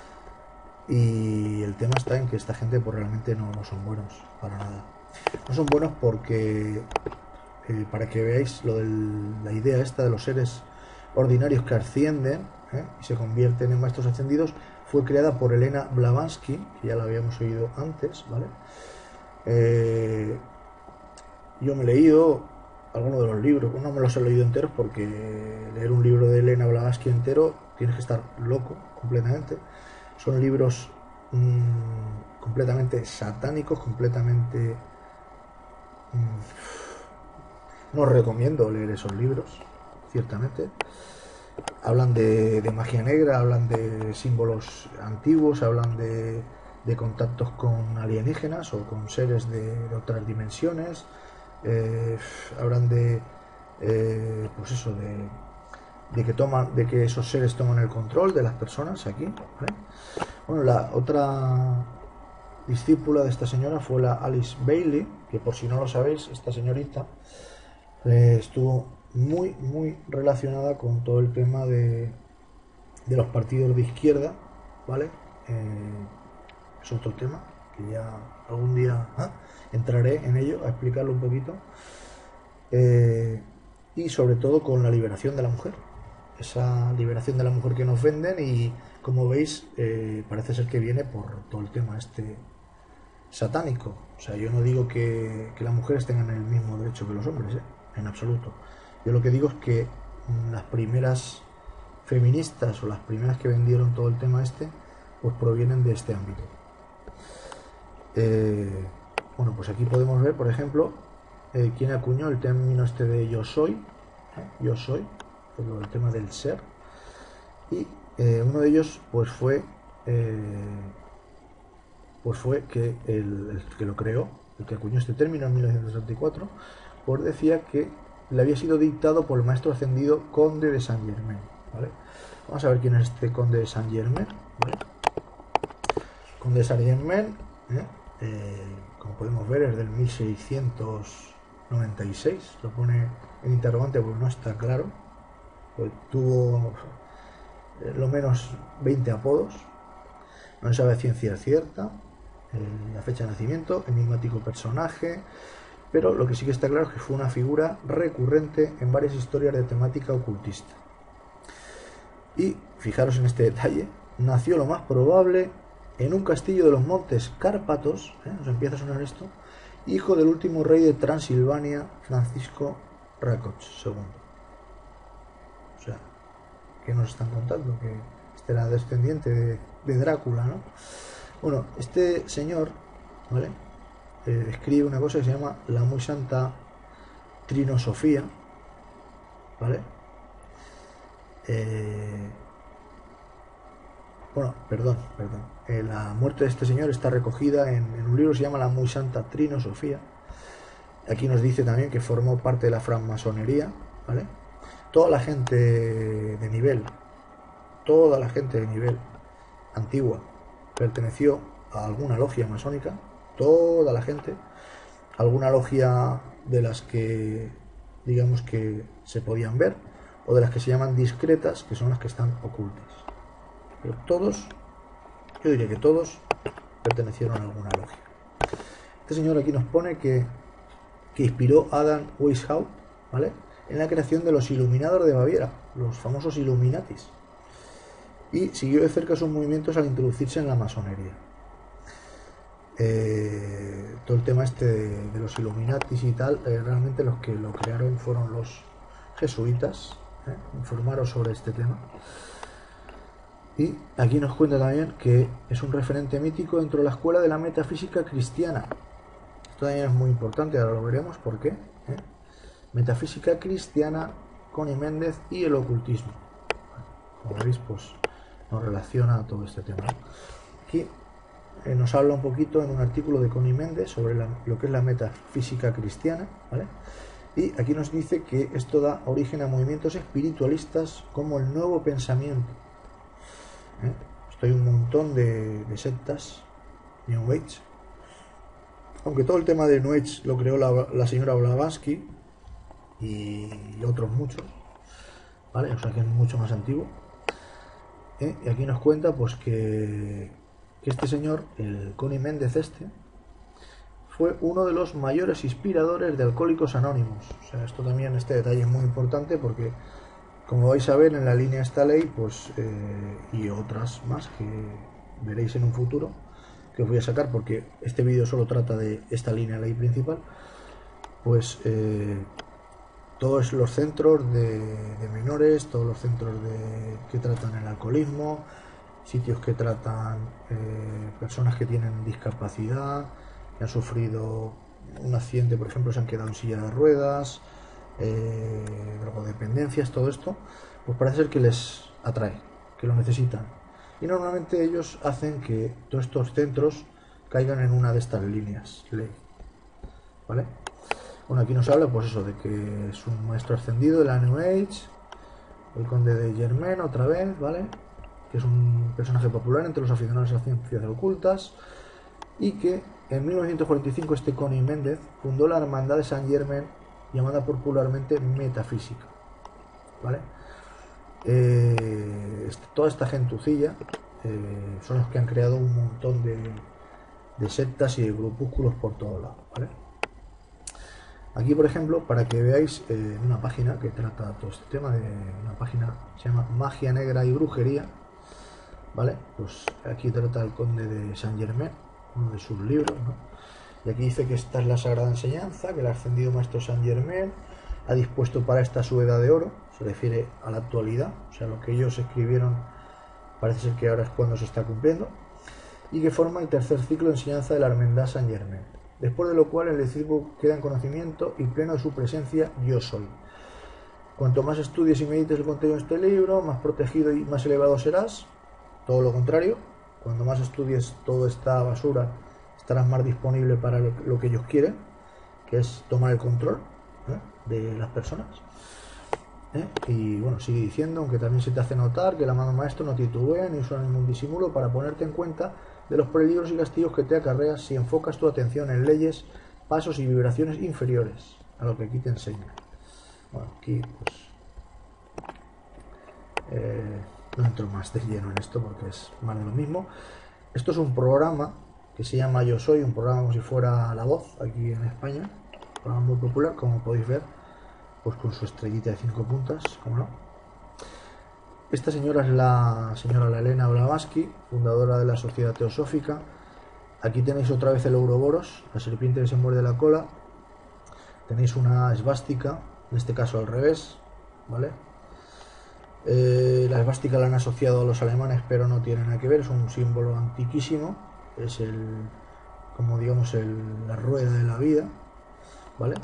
Y el tema está en que esta gente pues realmente no, no son buenos para nada. No son buenos porque, eh, para que veáis lo de la idea esta de los seres ordinarios que ascienden, ¿eh? y se convierten en maestros ascendidos, fue creada por Elena Blavatsky, que ya la habíamos oído antes, ¿vale? Eh, yo me he leído algunos de los libros. No me los he leído enteros porque leer un libro de Elena Blavatsky entero tienes que estar loco completamente. Son libros mmm, completamente satánicos, completamente... Mmm, no os recomiendo leer esos libros, ciertamente. Hablan de, de magia negra, hablan de símbolos antiguos, hablan de, de contactos con alienígenas o con seres de, de otras dimensiones. Eh, hablan de, eh, pues eso, de, de que toman, de que esos seres toman el control de las personas aquí, ¿vale? Bueno, la otra discípula de esta señora fue la Alice Bailey, que por si no lo sabéis, esta señorita eh, estuvo muy muy relacionada con todo el tema de, de los partidos de izquierda, ¿vale? Eh, es otro tema que ya algún día ¿eh? entraré en ello a explicarlo un poquito. Eh, y sobre todo con la liberación de la mujer, esa liberación de la mujer que nos venden, y como veis eh, parece ser que viene por todo el tema este satánico. O sea, yo no digo que, que las mujeres tengan el mismo derecho que los hombres, ¿eh? En absoluto. Yo lo que digo es que las primeras feministas o las primeras que vendieron todo el tema este pues provienen de este ámbito. Eh, bueno, pues aquí podemos ver, por ejemplo, eh, quién acuñó el término este de yo soy, ¿eh? Yo soy, todo el tema del ser, y eh, uno de ellos pues fue eh, pues fue que el, el que lo creó, el que acuñó este término en mil novecientos setenta y cuatro, pues decía que le había sido dictado por el maestro ascendido Conde de Saint Germain, ¿vale? Vamos a ver quién es este Conde de Saint Germain, ¿vale? Conde de Saint Germain, ¿eh? Eh, como podemos ver, es del mil seiscientos noventa y seis, lo pone en interrogante porque no está claro, pues tuvo eh, lo menos veinte apodos, no se sabe ciencia cierta, eh, la fecha de nacimiento, enigmático personaje, pero lo que sí que está claro es que fue una figura recurrente en varias historias de temática ocultista. Y fijaros en este detalle, nació lo más probable en un castillo de los montes Cárpatos, ¿eh? Nos empieza a sonar esto, hijo del último rey de Transilvania, Francisco Rákóczi segundo. O sea, ¿qué nos están contando? Que este era descendiente de, de Drácula, ¿no? Bueno, este señor, ¿vale? Eh, escribe una cosa que se llama la muy santa Trinosofía, ¿vale? Eh, bueno, perdón, perdón. Eh, la muerte de este señor está recogida en, en un libro que se llama la muy santa Trinosofía. Aquí nos dice también que formó parte de la francmasonería, ¿vale? Toda la gente de nivel, toda la gente de nivel antigua perteneció a alguna logia masónica, toda la gente, alguna logia de las que digamos que se podían ver, o de las que se llaman discretas, que son las que están ocultas. Pero todos, yo diría que todos, pertenecieron a alguna logia. Este señor aquí nos pone que, que inspiró a Adam Weishaupt, ¿vale?, en la creación de los Iluminados de Baviera, los famosos Illuminatis, y siguió de cerca sus movimientos al introducirse en la masonería. Eh, todo el tema este de, de los Illuminatis y tal, eh, realmente los que lo crearon fueron los jesuitas, eh, informaron sobre este tema. Y aquí nos cuenta también que es un referente mítico dentro de la escuela de la metafísica cristiana. Esto también es muy importante, ahora lo veremos por qué, ¿eh? Metafísica cristiana, Connie Méndez y el ocultismo. Como veis, pues nos relaciona a todo este tema. Aquí eh, nos habla un poquito en un artículo de Connie Méndez sobre la, lo que es la metafísica cristiana, ¿vale? Y aquí nos dice que esto da origen a movimientos espiritualistas como el nuevo pensamiento. ¿Eh? Esto hay un montón de, de sectas New Age, aunque todo el tema de New Age lo creó la, la señora Blavatsky y otros muchos, ¿vale? O sea que es mucho más antiguo. ¿Eh? Y aquí nos cuenta pues que, que este señor, el Connie Méndez este, fue uno de los mayores inspiradores de Alcohólicos Anónimos. O sea, esto también, este detalle es muy importante porque, como vais a ver en la línea esta ley, pues eh, y otras más que veréis en un futuro, que os voy a sacar porque este vídeo solo trata de esta línea ley principal, pues eh, todos los centros de, de menores, todos los centros de, que tratan el alcoholismo, sitios que tratan eh, personas que tienen discapacidad, que han sufrido un accidente, por ejemplo, se han quedado en silla de ruedas, eh, drogodependencias, todo esto, pues parece ser que les atrae, que lo necesitan. Y normalmente ellos hacen que todos estos centros caigan en una de estas líneas ley, ¿vale? Bueno, aquí nos habla pues eso, de que es un maestro ascendido de la New Age, el conde de Germain otra vez, ¿vale? Que es un personaje popular entre los aficionados a las ciencias ocultas, y que en mil novecientos cuarenta y cinco este Connie Méndez fundó la Hermandad de Saint Germain, llamada popularmente Metafísica, ¿vale? Eh, toda esta gentucilla eh, son los que han creado un montón de, de sectas y de grupúsculos por todos lados, ¿vale? Aquí, por ejemplo, para que veáis eh, una página que trata todo este tema, de una página que se llama Magia Negra y Brujería, ¿vale? Pues aquí trata el conde de Saint Germain, uno de sus libros, ¿no? Y aquí dice que esta es la sagrada enseñanza que el ascendido maestro Saint Germain ha dispuesto para esta su edad de oro. Se refiere a la actualidad, o sea, lo que ellos escribieron parece ser que ahora es cuando se está cumpliendo, y que forma el tercer ciclo de enseñanza de la Hermandad Saint Germain. Después de lo cual el discípulo queda en conocimiento y pleno de su presencia yo soy. Cuanto más estudies y medites el contenido de este libro, más protegido y más elevado serás. Todo lo contrario, cuando más estudies toda esta basura, estarás más disponible para lo que ellos quieren, que es tomar el control, ¿eh?, de las personas. ¿Eh? Y bueno, sigue diciendo, aunque también se te hace notar que el amado maestro no titubea ni usa ningún disimulo para ponerte en cuenta de los peligros y castigos que te acarreas si enfocas tu atención en leyes, pasos y vibraciones inferiores a lo que aquí te enseña. Bueno, aquí pues eh, no entro más de lleno en esto porque es más de lo mismo. Esto es un programa que se llama Yo Soy, un programa como si fuera La Voz aquí en España, un programa muy popular, como podéis ver, pues con su estrellita de cinco puntas, como no. Esta señora es la señora Elena Blavatsky, fundadora de la Sociedad Teosófica. Aquí tenéis otra vez el Ouroboros, la serpiente que se muerde la cola. Tenéis una esvástica, en este caso al revés, ¿vale? Eh, la esvástica la han asociado a los alemanes, pero no tiene nada que ver, es un símbolo antiquísimo. Es el, como digamos, el, la rueda de la vida, ¿vale?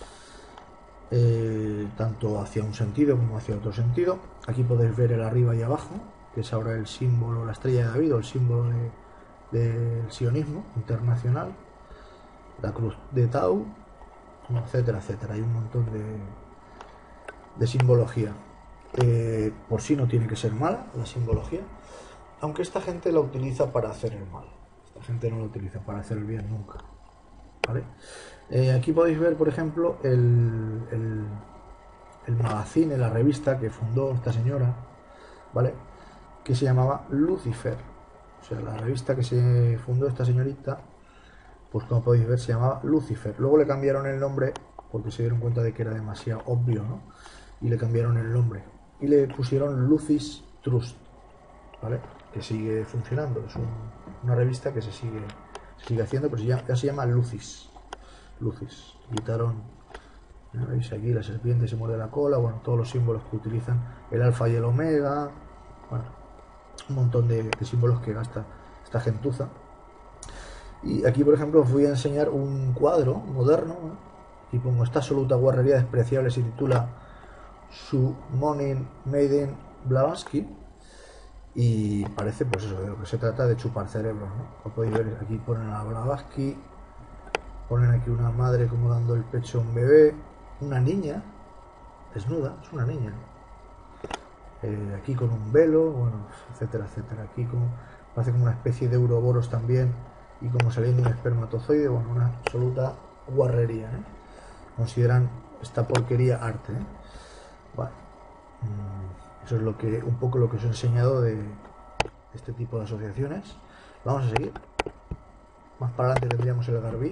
Eh, tanto hacia un sentido como hacia otro sentido. Aquí podéis ver el arriba y abajo, que es ahora el símbolo, la estrella de David, o el símbolo de, del sionismo internacional, la cruz de Tau, etcétera, etcétera. Hay un montón de, de simbología. Eh, por sí no tiene que ser mala la simbología, aunque esta gente la utiliza para hacer el mal. Esta gente no la utiliza para hacer el bien nunca, ¿vale? Eh, aquí podéis ver, por ejemplo, el, el, el magazine, la revista que fundó esta señora, ¿vale?, que se llamaba Lucifer. O sea, la revista que se fundó esta señorita, pues como podéis ver, se llamaba Lucifer. Luego le cambiaron el nombre porque se dieron cuenta de que era demasiado obvio, ¿no? Y le cambiaron el nombre y le pusieron Lucis Trust, ¿vale?, que sigue funcionando. Es un, una revista que se sigue, se sigue haciendo, pero ya, ya se llama Lucis. Lucis, quitaron, ¿no? Veis aquí la serpiente se muerde la cola, bueno, todos los símbolos que utilizan, el alfa y el omega, bueno, un montón de, de símbolos que gasta esta gentuza. Y aquí, por ejemplo, os voy a enseñar un cuadro moderno, ¿no? Y pongo esta absoluta guarrería despreciable, se titula Su Morning Maiden Blavatsky, y parece, pues eso, de lo que se trata, de chupar cerebros, ¿no? Como podéis ver, aquí ponen a Blavatsky. Ponen aquí una madre como dando el pecho a un bebé, una niña desnuda, es una niña, eh, aquí con un velo, bueno, etcétera, etcétera. Aquí como, parece como una especie de Ouroboros también, y como saliendo un espermatozoide, bueno, una absoluta guarrería, ¿eh? Consideran esta porquería arte, ¿eh? Bueno, eso es lo que, un poco lo que os he enseñado de este tipo de asociaciones. Vamos a seguir. Más para adelante tendríamos el Garbí,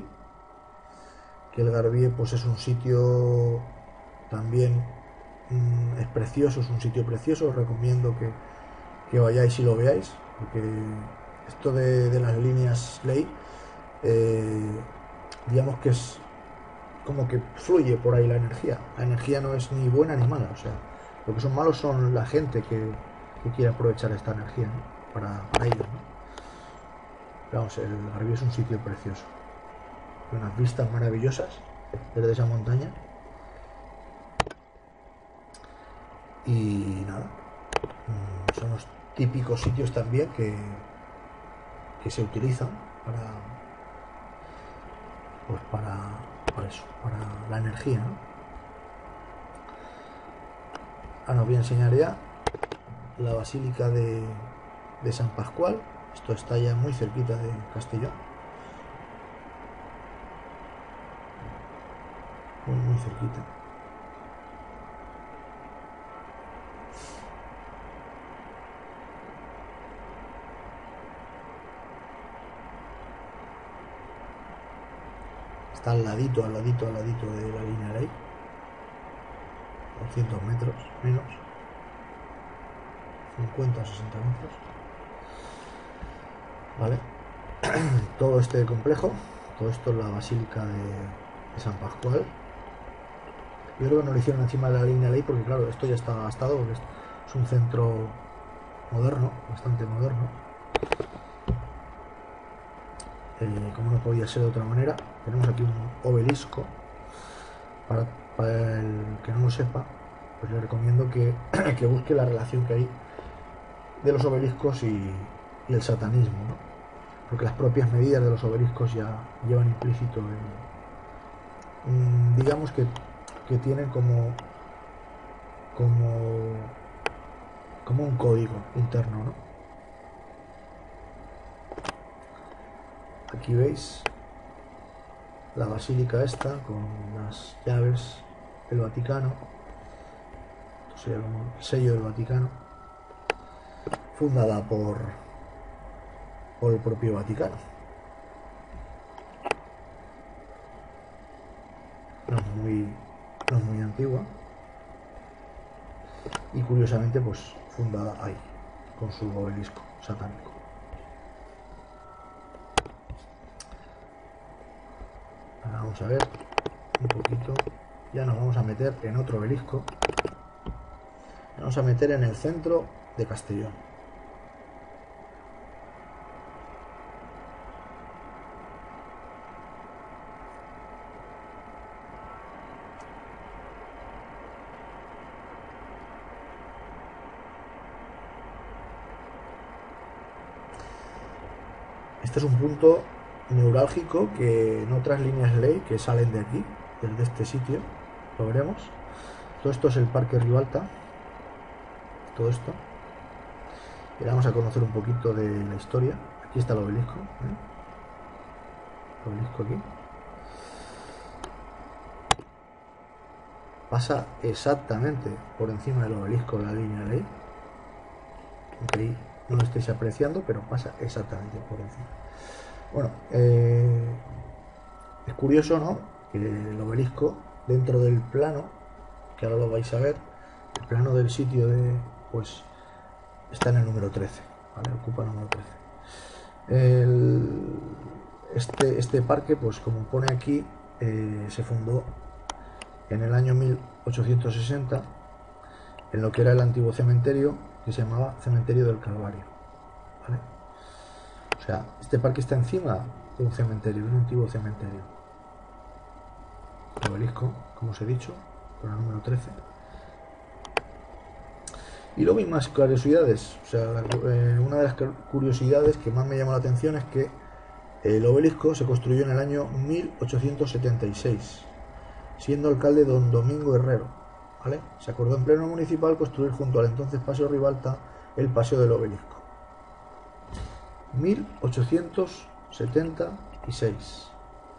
que el Garbí pues es un sitio también mmm, es precioso, es un sitio precioso. Os recomiendo que, que vayáis y lo veáis, porque esto de, de las líneas ley, eh, digamos que es como que fluye por ahí la energía. La energía no es ni buena ni mala, o sea, lo que son malos son la gente que, que quiere aprovechar esta energía, ¿no? para, para ellos, ¿no? Vamos, el Garbí es un sitio precioso, unas vistas maravillosas desde esa montaña. Y nada, son los típicos sitios también que, que se utilizan para, pues para, para eso, para la energía, ¿no? Ahora os voy a enseñar ya la Basílica de, de San Pascual. Esto está ya muy cerquita de Castellón, muy muy cerquita. Está al ladito, al ladito, al ladito de la línea de ahí, doscientos metros menos, cincuenta o sesenta metros, ¿vale? Todo este complejo, todo esto es la Basílica de, de San Pascual. Yo creo que no lo hicieron encima de la línea ley porque claro, esto ya está gastado, porque es un centro moderno, bastante moderno. Eh, como no podía ser de otra manera, tenemos aquí un obelisco. Para, para el que no lo sepa, pues le recomiendo que, que busque la relación que hay de los obeliscos y, y el satanismo, ¿no? Porque las propias medidas de los obeliscos ya llevan implícito el, mm, digamos que, que tienen como como como un código interno, ¿no? Aquí veis la basílica esta con las llaves del Vaticano. Esto sería como el sello del Vaticano, fundada por por el propio Vaticano. No es muy, no es muy antigua y curiosamente pues fundada ahí con su obelisco satánico. Ahora vamos a ver un poquito, ya nos vamos a meter en otro obelisco, nos vamos a meter en el centro de Castellón. Este es un punto neurálgico que en otras líneas ley que salen de aquí, desde este sitio, lo veremos. Todo esto es el Parque Ribalta, todo esto. Y ahora vamos a conocer un poquito de la historia. Aquí está el obelisco, ¿eh? El obelisco aquí. Pasa exactamente por encima del obelisco de la línea ley. Aunque ahí no lo estéis apreciando, pero pasa exactamente por encima. Bueno, eh, es curioso, ¿no? Que el obelisco, dentro del plano, que ahora lo vais a ver, el plano del sitio de, pues, está en el número trece, ¿vale? Ocupa el número trece. El, este, este parque, pues como pone aquí, eh, se fundó en el año mil ochocientos sesenta en lo que era el antiguo cementerio, que se llamaba Cementerio del Calvario, ¿vale? O sea, este parque está encima de un cementerio, de un antiguo cementerio. El obelisco, como os he dicho, con el número trece. Y luego hay más curiosidades. O sea, eh, una de las curiosidades que más me llamó la atención es que el obelisco se construyó en el año mil ochocientos setenta y seis, siendo alcalde don Domingo Herrero, ¿vale? Se acordó en pleno municipal construir junto al entonces Paseo Ribalta el Paseo del Obelisco. mil ochocientos setenta y seis.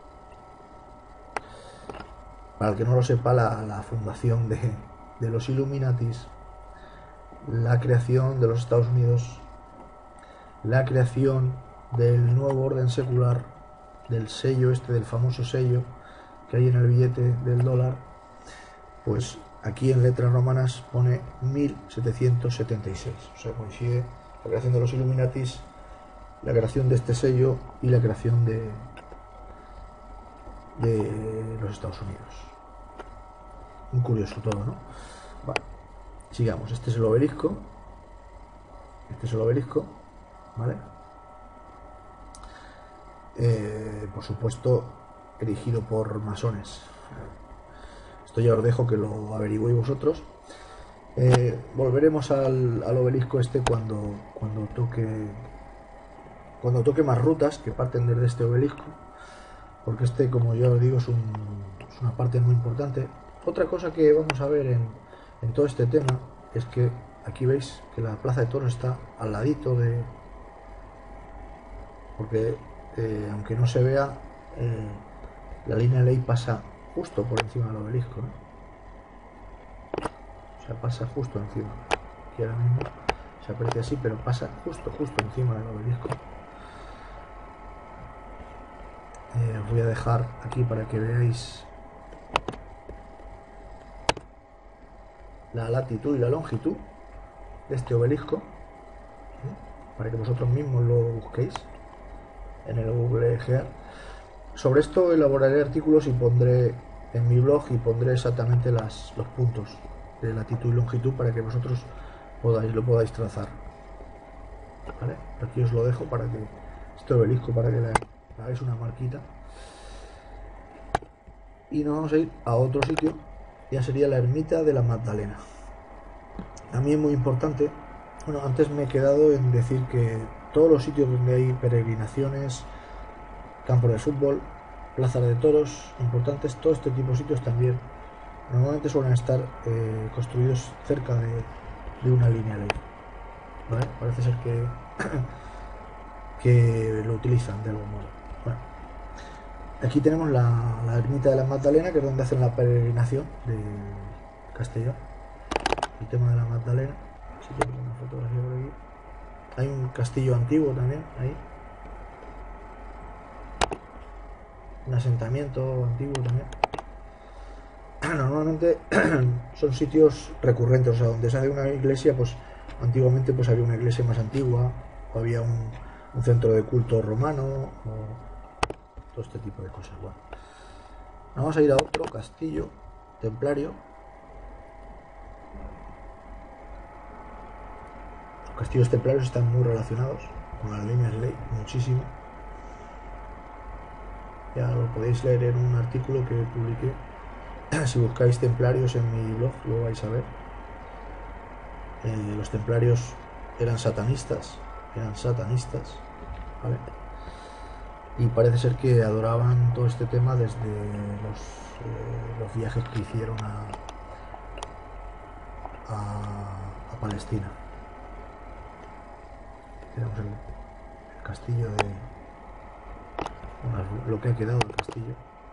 Para el que no lo sepa, la, la fundación de, de los Illuminatis, la creación de los Estados Unidos, la creación del nuevo orden secular, del sello este, del famoso sello que hay en el billete del dólar, pues aquí en letras romanas pone mil setecientos setenta y seis. O sea, coincide la creación de los Illuminatis, la creación de este sello y la creación de de los Estados Unidos. Muy curioso todo, ¿no? Vale, sigamos. Este es el obelisco. Este es el obelisco, ¿vale? Eh, por supuesto, erigido por masones. Esto ya os dejo que lo averigüéis vosotros. Eh, volveremos al, al obelisco este cuando, cuando toque cuando toque más rutas que parten desde este obelisco, porque este, como ya os digo, es, un, es una parte muy importante. Otra cosa que vamos a ver en, en todo este tema es que aquí veis que la Plaza de Toros está al ladito de... porque eh, aunque no se vea, eh, la línea de ley pasa justo por encima del obelisco, ¿no? O sea, pasa justo encima. Aquí ahora mismo se aprecia así, pero pasa justo, justo encima del obelisco. Eh, os voy a dejar aquí para que veáis la latitud y la longitud de este obelisco, ¿eh? Para que vosotros mismos lo busquéis en el Google Earth. Sobre esto elaboraré artículos y pondré en mi blog y pondré exactamente las, los puntos de latitud y longitud para que vosotros podáis, lo podáis trazar, ¿vale? Aquí os lo dejo para que este obelisco, para que le hagáis una marquita. Y nos vamos a ir a otro sitio, ya sería la ermita de la Magdalena. También muy importante. Bueno, antes me he quedado en decir que todos los sitios donde hay peregrinaciones, campos de fútbol, plazas de toros importantes, todo este tipo de sitios también normalmente suelen estar eh, construidos cerca de, de una línea ley, ¿vale? Parece ser que que lo utilizan de algún modo. Bueno, aquí tenemos la, la ermita de la Magdalena, que es donde hacen la peregrinación de Castellón. El tema de la Magdalena. Si tengo una fotografía por aquí. Hay un castillo antiguo también ahí. Un asentamiento antiguo también. Normalmente son sitios recurrentes, o sea, donde se hace una iglesia, pues antiguamente pues había una iglesia más antigua, o había un, un centro de culto romano, o todo este tipo de cosas. Bueno, vamos a ir a otro castillo templario. Los castillos templarios están muy relacionados con las líneas de ley, muchísimo. Ya lo podéis leer en un artículo que publiqué. Si buscáis templarios en mi blog lo vais a ver. Eh, los templarios eran satanistas, eran satanistas, ¿vale? Y parece ser que adoraban todo este tema desde los, eh, los viajes que hicieron a, a, a Palestina. Tenemos el, el castillo de... Bueno, lo que ha quedado del castillo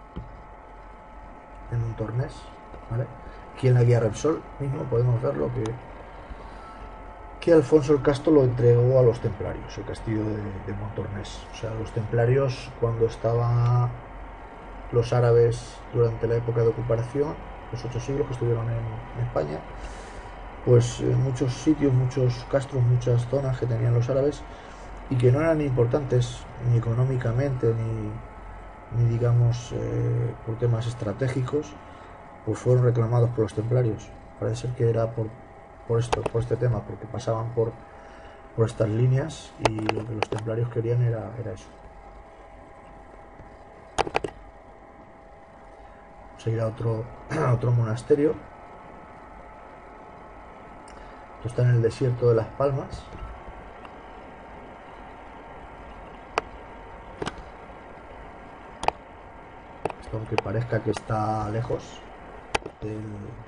en un tornés, ¿vale? Aquí en la guía Repsol mismo podemos ver lo que que Alfonso el Casto lo entregó a los templarios, el castillo de, de Montornés. O sea, los templarios, cuando estaban los árabes durante la época de ocupación, los ocho siglos que estuvieron en, en España, pues en muchos sitios, muchos castros, muchas zonas que tenían los árabes y que no eran importantes ni económicamente ni, ni digamos eh, por temas estratégicos, pues fueron reclamados por los templarios. Parece ser que era por, por esto, por este tema, porque pasaban por, por estas líneas y lo que los templarios querían era, era eso. Vamos a ir a otro, a otro monasterio. Esto está en el desierto de Las Palmas. Esto, aunque parezca que está lejos del,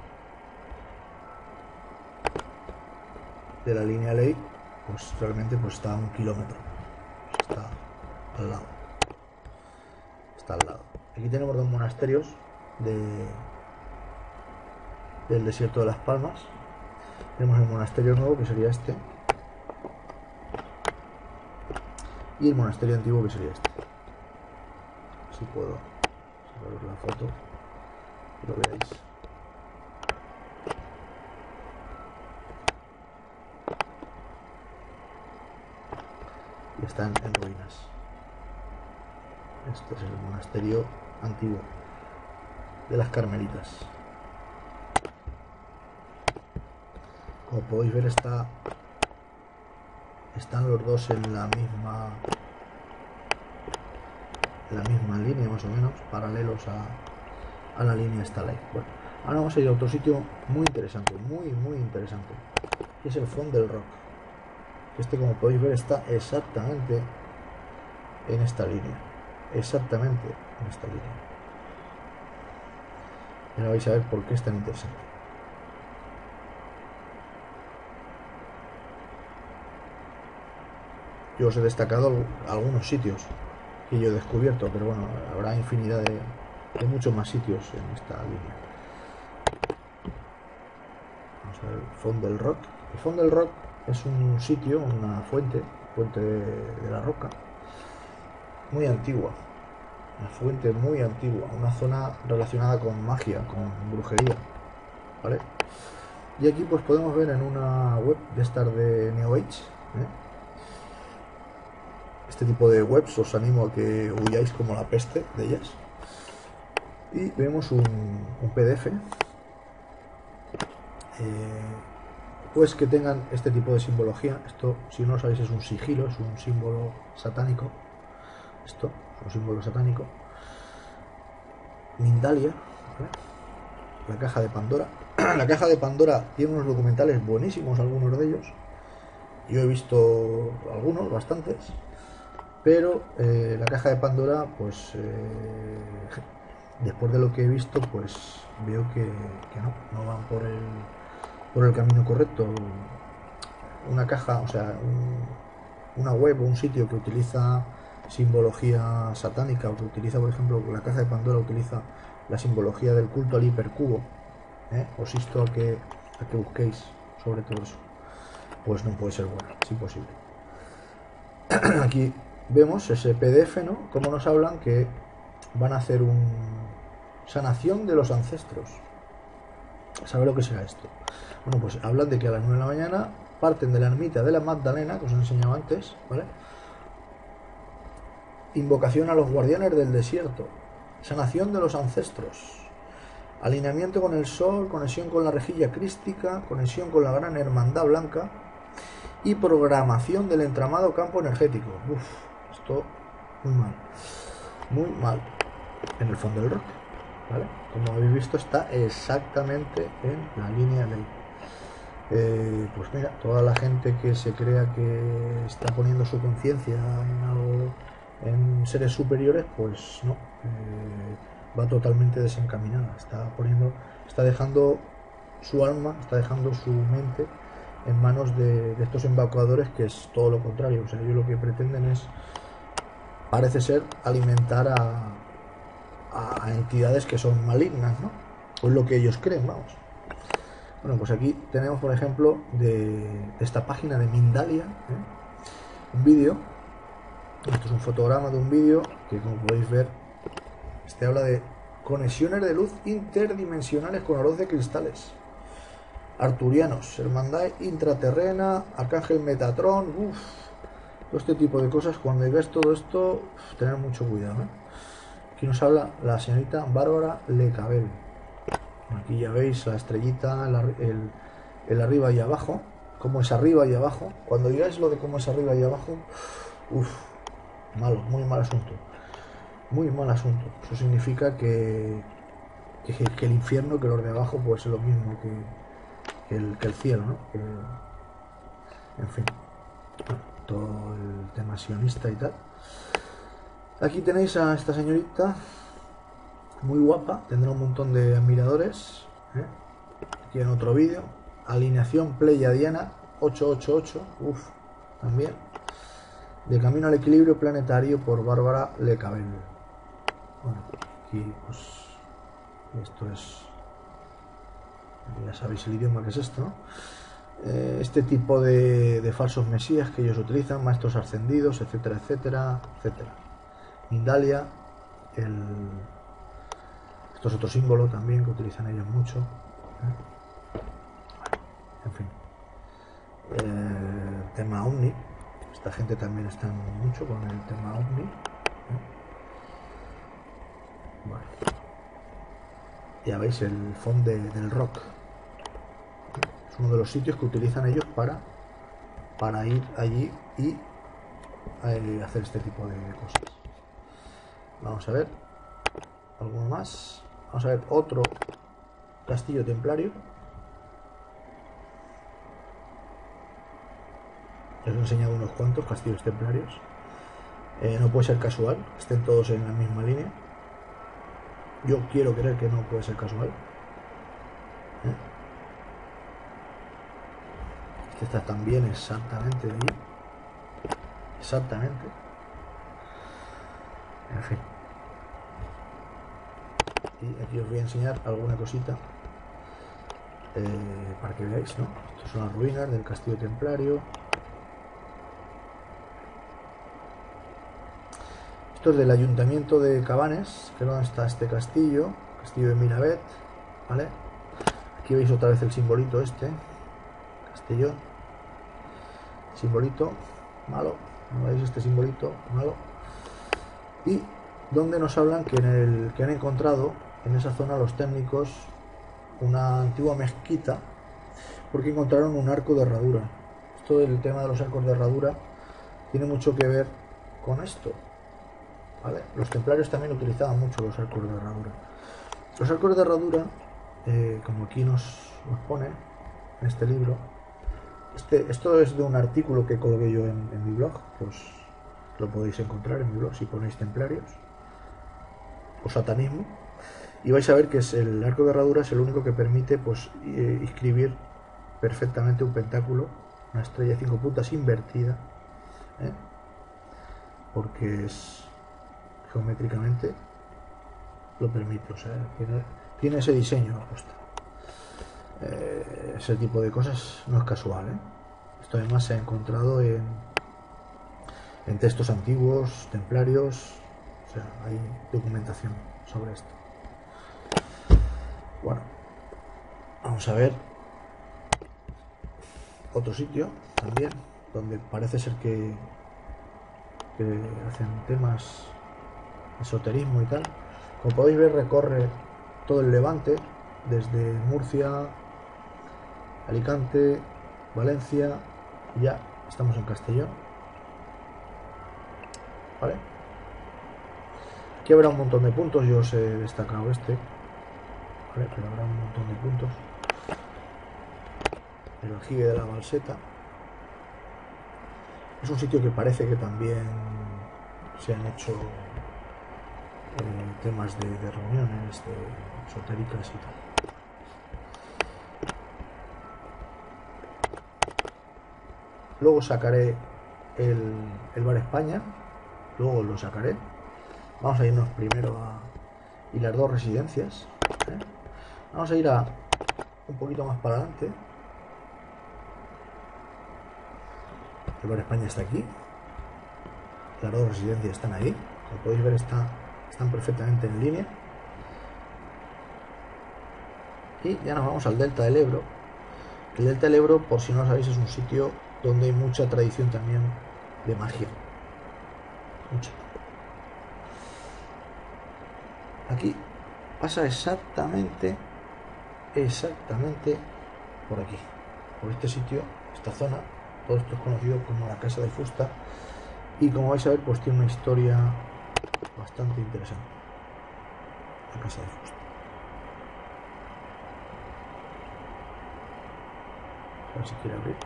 de la línea ley, pues realmente pues está a un kilómetro, está al lado, está al lado. Aquí tenemos dos monasterios de, del desierto de Las Palmas. Tenemos el monasterio nuevo, que sería este, y el monasterio antiguo, que sería este. Si puedo sacaros la foto, que lo veáis. Y están en ruinas. Este es el monasterio antiguo de las Carmelitas. Como podéis ver, está están los dos en la misma en la misma línea, más o menos, paralelos a, a la línea Starlight. Bueno, ahora vamos a ir a otro sitio muy interesante, muy muy interesante, que es el Font del Rock. Este, como podéis ver, está exactamente en esta línea, exactamente en esta línea. Y ahora vais a ver por qué es tan interesante. Yo os he destacado algunos sitios que yo he descubierto, pero bueno, habrá infinidad de, de muchos más sitios en esta línea. Vamos a ver el Font del Rock. El Font del Rock es un sitio, una fuente, fuente de, de la roca, muy antigua, una fuente muy antigua, una zona relacionada con magia, con brujería, ¿vale? Y aquí pues podemos ver en una web de estas de New Age, ¿eh? Este tipo de webs os animo a que huyáis como la peste de ellas. Y vemos un, un P D F, eh, pues que tengan este tipo de simbología. Esto, si no lo sabéis, es un sigilo, es un símbolo satánico. Esto es un símbolo satánico. Mindalia, ¿vale? La caja de Pandora. La caja de Pandora tiene unos documentales buenísimos, algunos de ellos. Yo he visto algunos, bastantes. Pero eh, la caja de Pandora, pues eh, después de lo que he visto, pues veo que, que no, no van por el, por el camino correcto. Una caja, o sea, un, una web o un sitio que utiliza simbología satánica, o que utiliza, por ejemplo, la caja de Pandora utiliza la simbología del culto al hipercubo, ¿eh? Os insto a que, a que busquéis sobre todo eso. Pues no puede ser bueno, es imposible. Aquí vemos ese P D F, ¿no? Como nos hablan que van a hacer un sanación de los ancestros. ¿Sabe lo que será esto? Bueno, pues hablan de que a las nueve de la mañana parten de la ermita de la Magdalena, que os enseñaba antes, ¿vale? Invocación a los guardianes del desierto, sanación de los ancestros, alineamiento con el sol, conexión con la rejilla crística, conexión con la gran hermandad blanca y programación del entramado campo energético. Uf, esto muy mal, muy mal. En el fondo del rock, ¿vale? Como habéis visto, está exactamente en la línea de ley. Eh, pues mira, toda la gente que se crea que está poniendo su conciencia en algo, en seres superiores, pues no, eh, va totalmente desencaminada. Está poniendo, está dejando su alma, está dejando su mente en manos de, de estos embaucadores, que es todo lo contrario. O sea, ellos lo que pretenden es, parece ser, alimentar a, a entidades que son malignas, ¿no? O es lo que ellos creen, vamos. Bueno, pues aquí tenemos, por ejemplo, de, de esta página de Mindalia, ¿eh? Un vídeo. Esto es un fotograma de un vídeo que, como podéis ver, este habla de conexiones de luz interdimensionales con arroz de cristales, arturianos, hermandad intraterrena, arcángel Metatron, uff, todo este tipo de cosas. Cuando veis todo esto, uf, tener mucho cuidado, ¿eh? Aquí nos habla la señorita Bárbara Lecabel. Aquí ya veis la estrellita, el, el, el arriba y abajo, cómo es arriba y abajo. Cuando digáis lo de cómo es arriba y abajo, uff, malo, muy mal asunto, muy mal asunto. Eso significa que, que, que el infierno, que los de abajo, pues es lo mismo que, que, el, que el cielo, ¿no? Que, en fin, todo el tema sionista y tal. Aquí tenéis a esta señorita, muy guapa, tendrá un montón de admiradores, ¿eh? Aquí en otro vídeo, alineación pleiadiana ocho ocho ocho, uff, también, de camino al equilibrio planetario, por Bárbara Lecabel. Bueno, aquí pues esto es, ya sabéis el idioma que es esto, ¿no? Eh, este tipo de, de falsos mesías que ellos utilizan, maestros ascendidos, etcétera, etcétera, etcétera. Mindalia, el esto es otro símbolo también que utilizan ellos mucho, ¿eh? En fin, el tema ovni, esta gente también está mucho con el tema ovni, ¿eh? Vale. Ya veis el fondo de, del rock. Es uno de los sitios que utilizan ellos para, para ir allí y eh, hacer este tipo de cosas. Vamos a ver alguno más. Vamos a ver otro castillo templario. Les he enseñado unos cuantos castillos templarios. Eh, no puede ser casual, estén todos en la misma línea. Yo quiero creer que no puede ser casual. ¿Eh? Este está también exactamente allí. Exactamente. En fin. Y aquí os voy a enseñar alguna cosita eh, para que veáis, ¿no? Estas son las ruinas del castillo templario. Esto es del ayuntamiento de Cabanes, que es donde está este castillo, castillo de Miravet, ¿vale? Aquí veis otra vez el simbolito este, Castellón, simbolito malo, ¿no veis este simbolito malo? Y donde nos hablan que, en el, que han encontrado en esa zona los técnicos una antigua mezquita, porque encontraron un arco de herradura. Esto del tema de los arcos de herradura tiene mucho que ver con esto. ¿Vale? Los templarios también utilizaban mucho los arcos de herradura. Los arcos de herradura, eh, como aquí nos, nos pone en este libro, este, esto es de un artículo que colgué yo en, en mi blog, pues lo podéis encontrar en mi blog si ponéis templarios o satanismo, y vais a ver que es el arco de herradura es el único que permite pues eh, inscribir perfectamente un pentáculo, una estrella de cinco puntas invertida, ¿eh? Porque es geométricamente lo permite, o sea, tiene, tiene ese diseño apuesta. Eh, ese tipo de cosas no es casual, ¿eh? Esto además se ha encontrado en, en textos antiguos, templarios, o sea, hay documentación sobre esto. Bueno, vamos a ver otro sitio también, donde parece ser que, que hacen temas esoterismo y tal. Como podéis ver, recorre todo el Levante, desde Murcia, Alicante, Valencia, y ya estamos en Castellón. ¿Vale? Aquí habrá un montón de puntos, yo os he destacado este, ¿vale? Pero habrá un montón de puntos. El aljibe de la Balseta es un sitio que parece que también se han hecho Eh, temas de, de reuniones de esotéricas y tal. Luego sacaré el, el bar España, luego lo sacaré. Vamos a irnos primero a y las dos residencias, ¿eh? Vamos a ir a un poquito más para adelante. El bar España está aquí, las dos residencias están ahí, como podéis ver está están perfectamente en línea. Y ya nos vamos al delta del Ebro. El delta del Ebro, por si no lo sabéis, es un sitio donde hay mucha tradición también de magia, mucha. Aquí pasa exactamente exactamente por aquí, por este sitio, esta zona. Todo esto es conocido como la Casa de Fusta, y como vais a ver, pues tiene una historia bastante interesante, la Casa de Fusta. A ver si quiere abrir.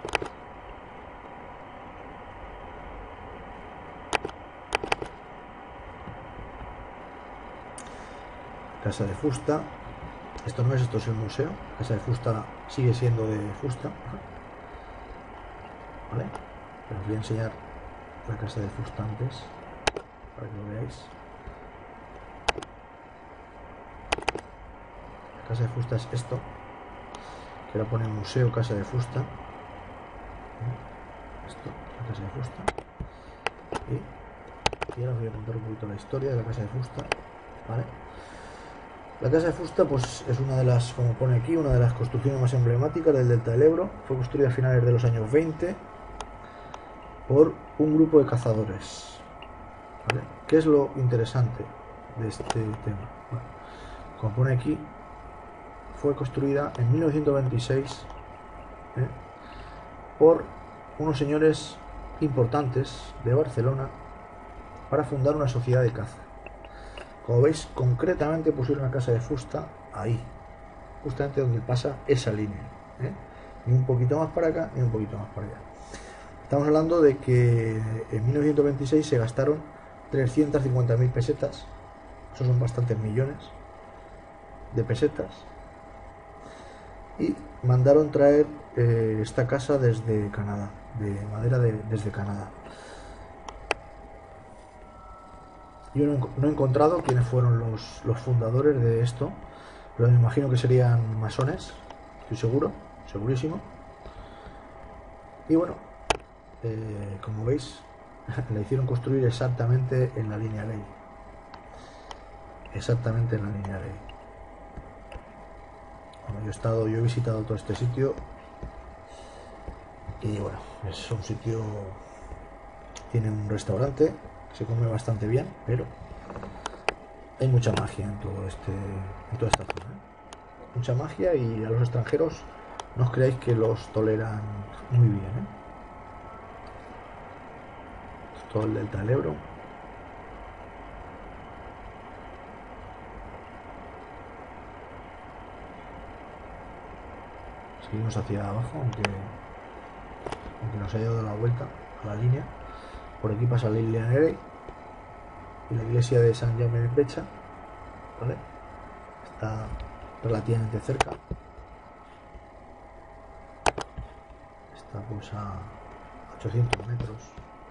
Casa de Fusta. Esto no es, esto es el museo. Casa de Fusta sigue siendo de fusta. Vale, pero os voy a enseñar la Casa de Fusta antes, para que lo veáis. La Casa de Fusta es esto, que ahora pone Museo Casa de Fusta. Esto, la Casa de Fusta. Y, y ahora os voy a contar un poquito la historia de la Casa de Fusta. ¿Vale? La Casa de Fusta, pues, es una de las, como pone aquí, una de las construcciones más emblemáticas del delta del Ebro. Fue construida a finales de los años veinte por un grupo de cazadores. ¿Vale? ¿Qué es lo interesante de este tema. Bueno, como pone aquí, fue construida en mil novecientos veintiséis ¿eh? por unos señores importantes de Barcelona para fundar una sociedad de caza. Como veis, concretamente pusieron una casa de fusta ahí, justamente donde pasa esa línea, ¿eh? Ni un poquito más para acá, ni un poquito más para allá. Estamos hablando de que en mil novecientos veintiséis se gastaron trescientas cincuenta mil pesetas, esos son bastantes millones de pesetas, y mandaron traer eh, esta casa desde Canadá, de madera de, desde Canadá. Yo no he, no he encontrado quiénes fueron los, los fundadores de esto, pero me imagino que serían masones, estoy seguro, segurísimo. Y bueno, eh, como veis, la hicieron construir exactamente en la línea ley. Exactamente en la línea ley. Bueno, yo he estado, yo he visitado todo este sitio y bueno, es un sitio, tiene un restaurante, se come bastante bien, pero hay mucha magia en todo este, en toda esta zona, ¿eh? Mucha magia, y a los extranjeros no os creáis que los toleran muy bien, ¿eh? Todo el delta del Ebro. Seguimos hacia abajo, aunque, aunque nos haya dado la vuelta a la línea. Por aquí pasa la línea Nere y la iglesia de San Jaume de Pecha, ¿vale? Está relativamente cerca. Está pues a ochocientos metros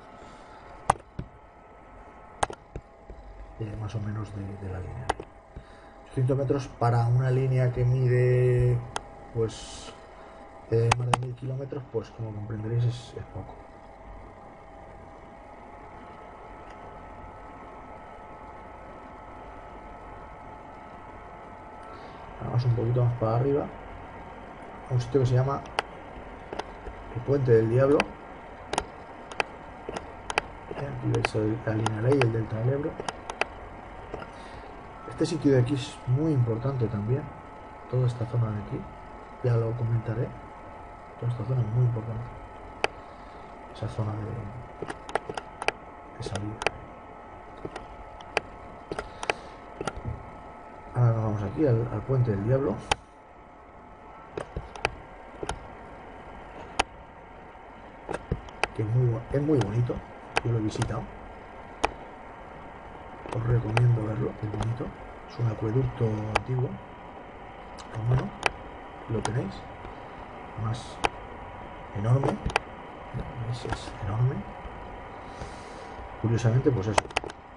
de, más o menos de, de la línea. ochocientos metros para una línea que mide pues eh, más de mil kilómetros, pues como comprenderéis es, es poco. Vamos un poquito más para arriba a un sitio que se llama el Puente del Diablo. Aquí veis la línea ley, el delta del Ebro. Este sitio de aquí es muy importante también, toda esta zona de aquí, ya lo comentaré. Toda esta zona es muy importante, esa zona de, de salida. Ahora nos vamos aquí al, al Puente del Diablo. Que es muy, es muy bonito, yo lo he visitado, os recomiendo verlo, es bonito. Es un acueducto antiguo romano, lo tenéis, más enorme, ¿veis? Es enorme. Curiosamente, pues eso,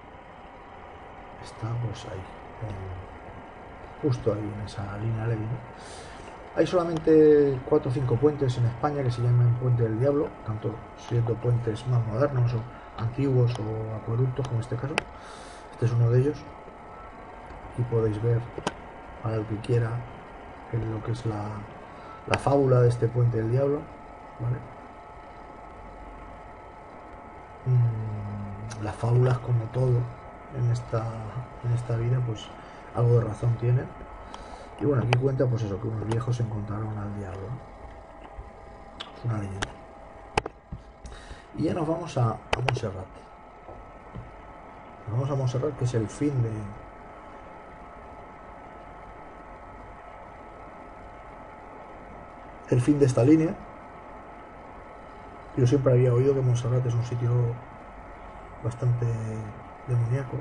está pues ahí, en, justo ahí en esa línea ley, ¿no? Hay solamente cuatro o cinco puentes en España que se llaman Puente del Diablo, tanto siendo puentes más modernos o antiguos o acueductos, como en este caso. Este es uno de ellos. Aquí podéis ver, para el que quiera, lo que es la, la fábula de este Puente del Diablo, ¿vale? Mm, las fábulas, como todo en esta, en esta vida, pues algo de razón tienen. Y bueno, aquí cuenta pues eso, que unos viejos encontraron al diablo, ¿no? Es una leyenda. Y ya nos vamos a, a Montserrat. Nos vamos a Montserrat, que es el fin de... el fin de esta línea. Yo siempre había oído que Montserrat es un sitio bastante demoníaco,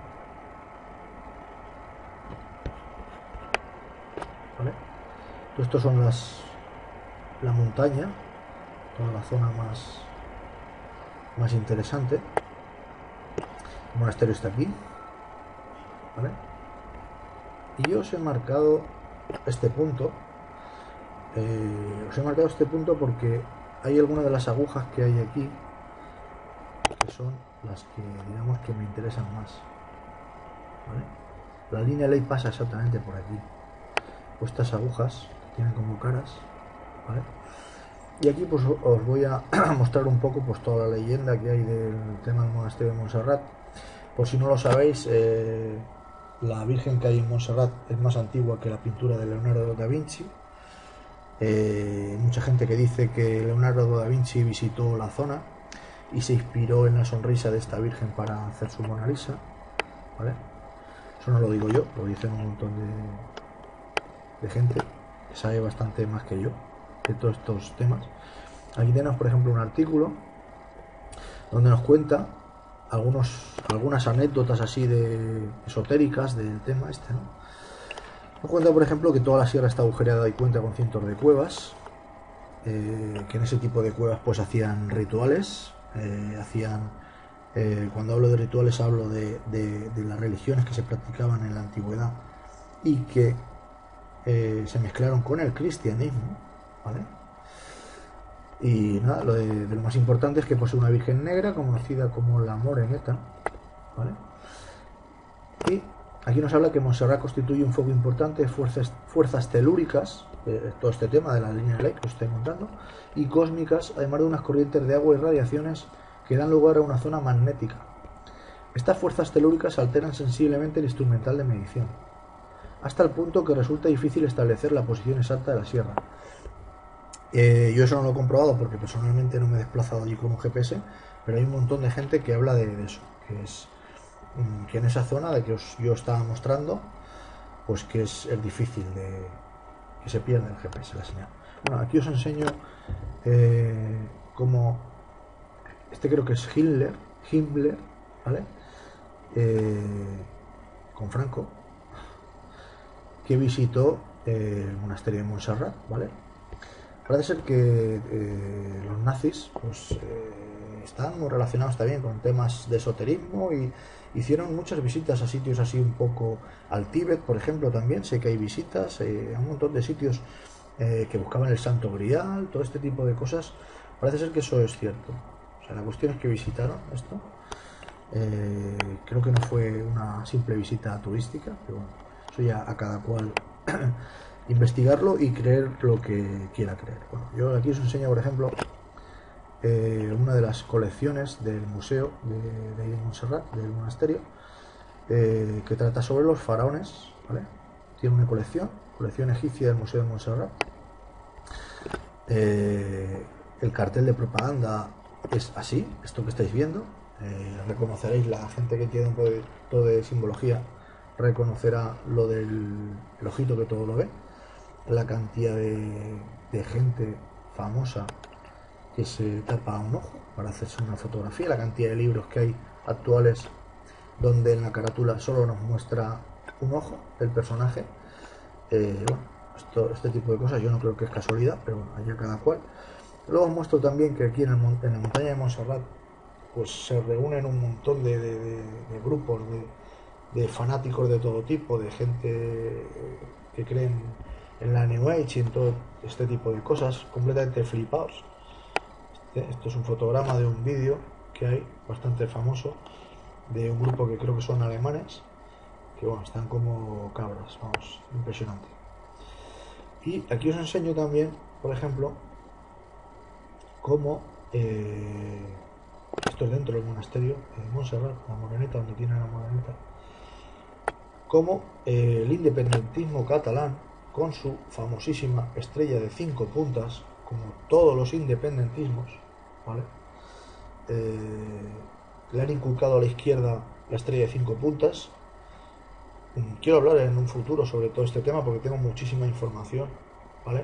¿vale? Todo esto son las la montaña, toda la zona más más interesante. El monasterio está aquí, ¿vale? Y yo os he marcado este punto. Eh, os he marcado este punto porque hay algunas de las agujas que hay aquí que son las que, digamos, que me interesan más, ¿vale? La línea ley pasa exactamente por aquí. Pues estas agujas que tienen como caras, ¿vale? Y aquí pues os voy a mostrar un poco pues toda la leyenda que hay del tema del monasterio de Montserrat. Por si no lo sabéis, eh, la Virgen que hay en Montserrat es más antigua que la pintura de Leonardo da Vinci. Eh, mucha gente que dice que Leonardo da Vinci visitó la zona y se inspiró en la sonrisa de esta Virgen para hacer su Mona Lisa, ¿vale? Eso no lo digo yo, lo dicen un montón de, de gente que sabe bastante más que yo de todos estos temas. Aquí tenemos, por ejemplo, un artículo donde nos cuenta algunos, algunas anécdotas así de esotéricas del tema este, ¿no? Nos cuenta, por ejemplo, que toda la sierra está agujereada y cuenta con cientos de cuevas, eh, que en ese tipo de cuevas pues hacían rituales, eh, hacían, eh, cuando hablo de rituales hablo de, de, de las religiones que se practicaban en la antigüedad y que eh, se mezclaron con el cristianismo, ¿vale? Y nada, lo de, de lo más importante es que posee una virgen negra conocida como la Moreneta, ¿vale? Y aquí nos habla que Montserrat constituye un foco importante de fuerzas, fuerzas telúricas, eh, todo este tema de la línea de ley que os estoy montando, y cósmicas, además de unas corrientes de agua y radiaciones que dan lugar a una zona magnética. Estas fuerzas telúricas alteran sensiblemente el instrumental de medición, hasta el punto que resulta difícil establecer la posición exacta de la sierra. Eh, yo eso no lo he comprobado porque personalmente no me he desplazado allí con un G P S, pero hay un montón de gente que habla de, de eso, que es que en esa zona de que os, yo estaba mostrando, pues que es, es difícil de que se pierda el G P S, la señal. Bueno, aquí os enseño eh, cómo este creo que es Himmler, Himmler, ¿vale? Eh, con Franco, que visitó eh, el monasterio de Montserrat, ¿vale? Parece ser que eh, los nazis pues eh, están muy relacionados también con temas de esoterismo y hicieron muchas visitas a sitios así un poco al Tíbet, por ejemplo, también sé que hay visitas eh, a un montón de sitios eh, que buscaban el Santo Grial, todo este tipo de cosas. Parece ser que eso es cierto. O sea, la cuestión es que visitaron esto. Eh, creo que no fue una simple visita turística, pero bueno, eso ya a cada cual investigarlo y creer lo que quiera creer. Bueno, yo aquí os enseño, por ejemplo, eh, una de las colecciones del museo de, de Montserrat, del monasterio, eh, que trata sobre los faraones, ¿vale? Tiene una colección, colección egipcia del Museo de Montserrat. Eh, el cartel de propaganda es así, esto que estáis viendo. Eh, reconoceréis, la gente que tiene un poco de simbología reconocerá lo del el ojito que todo lo ve, la cantidad de, de gente famosa que se tapa un ojo para hacerse una fotografía, la cantidad de libros que hay actuales donde en la carátula solo nos muestra un ojo del personaje. Eh, bueno, esto, este tipo de cosas yo no creo que es casualidad, pero bueno, allá cada cual. Luego os muestro también que aquí en, el, en la montaña de Montserrat pues se reúnen un montón de, de, de, de grupos de, de fanáticos de todo tipo, de gente que creen en la New Age y en todo este tipo de cosas, completamente flipados. Este, esto es un fotograma de un vídeo que hay bastante famoso de un grupo que creo que son alemanes, que bueno, están como cabras, vamos, impresionante. Y aquí os enseño también, por ejemplo, cómo eh, esto es dentro del monasterio de Montserrat, la Moreneta, donde tiene la Moreneta, cómo eh, el independentismo catalán, con su famosísima estrella de cinco puntas, como todos los independentismos, ¿vale? Eh, le han inculcado a la izquierda la estrella de cinco puntas. Quiero hablar en un futuro sobre todo este tema porque tengo muchísima información, ¿vale?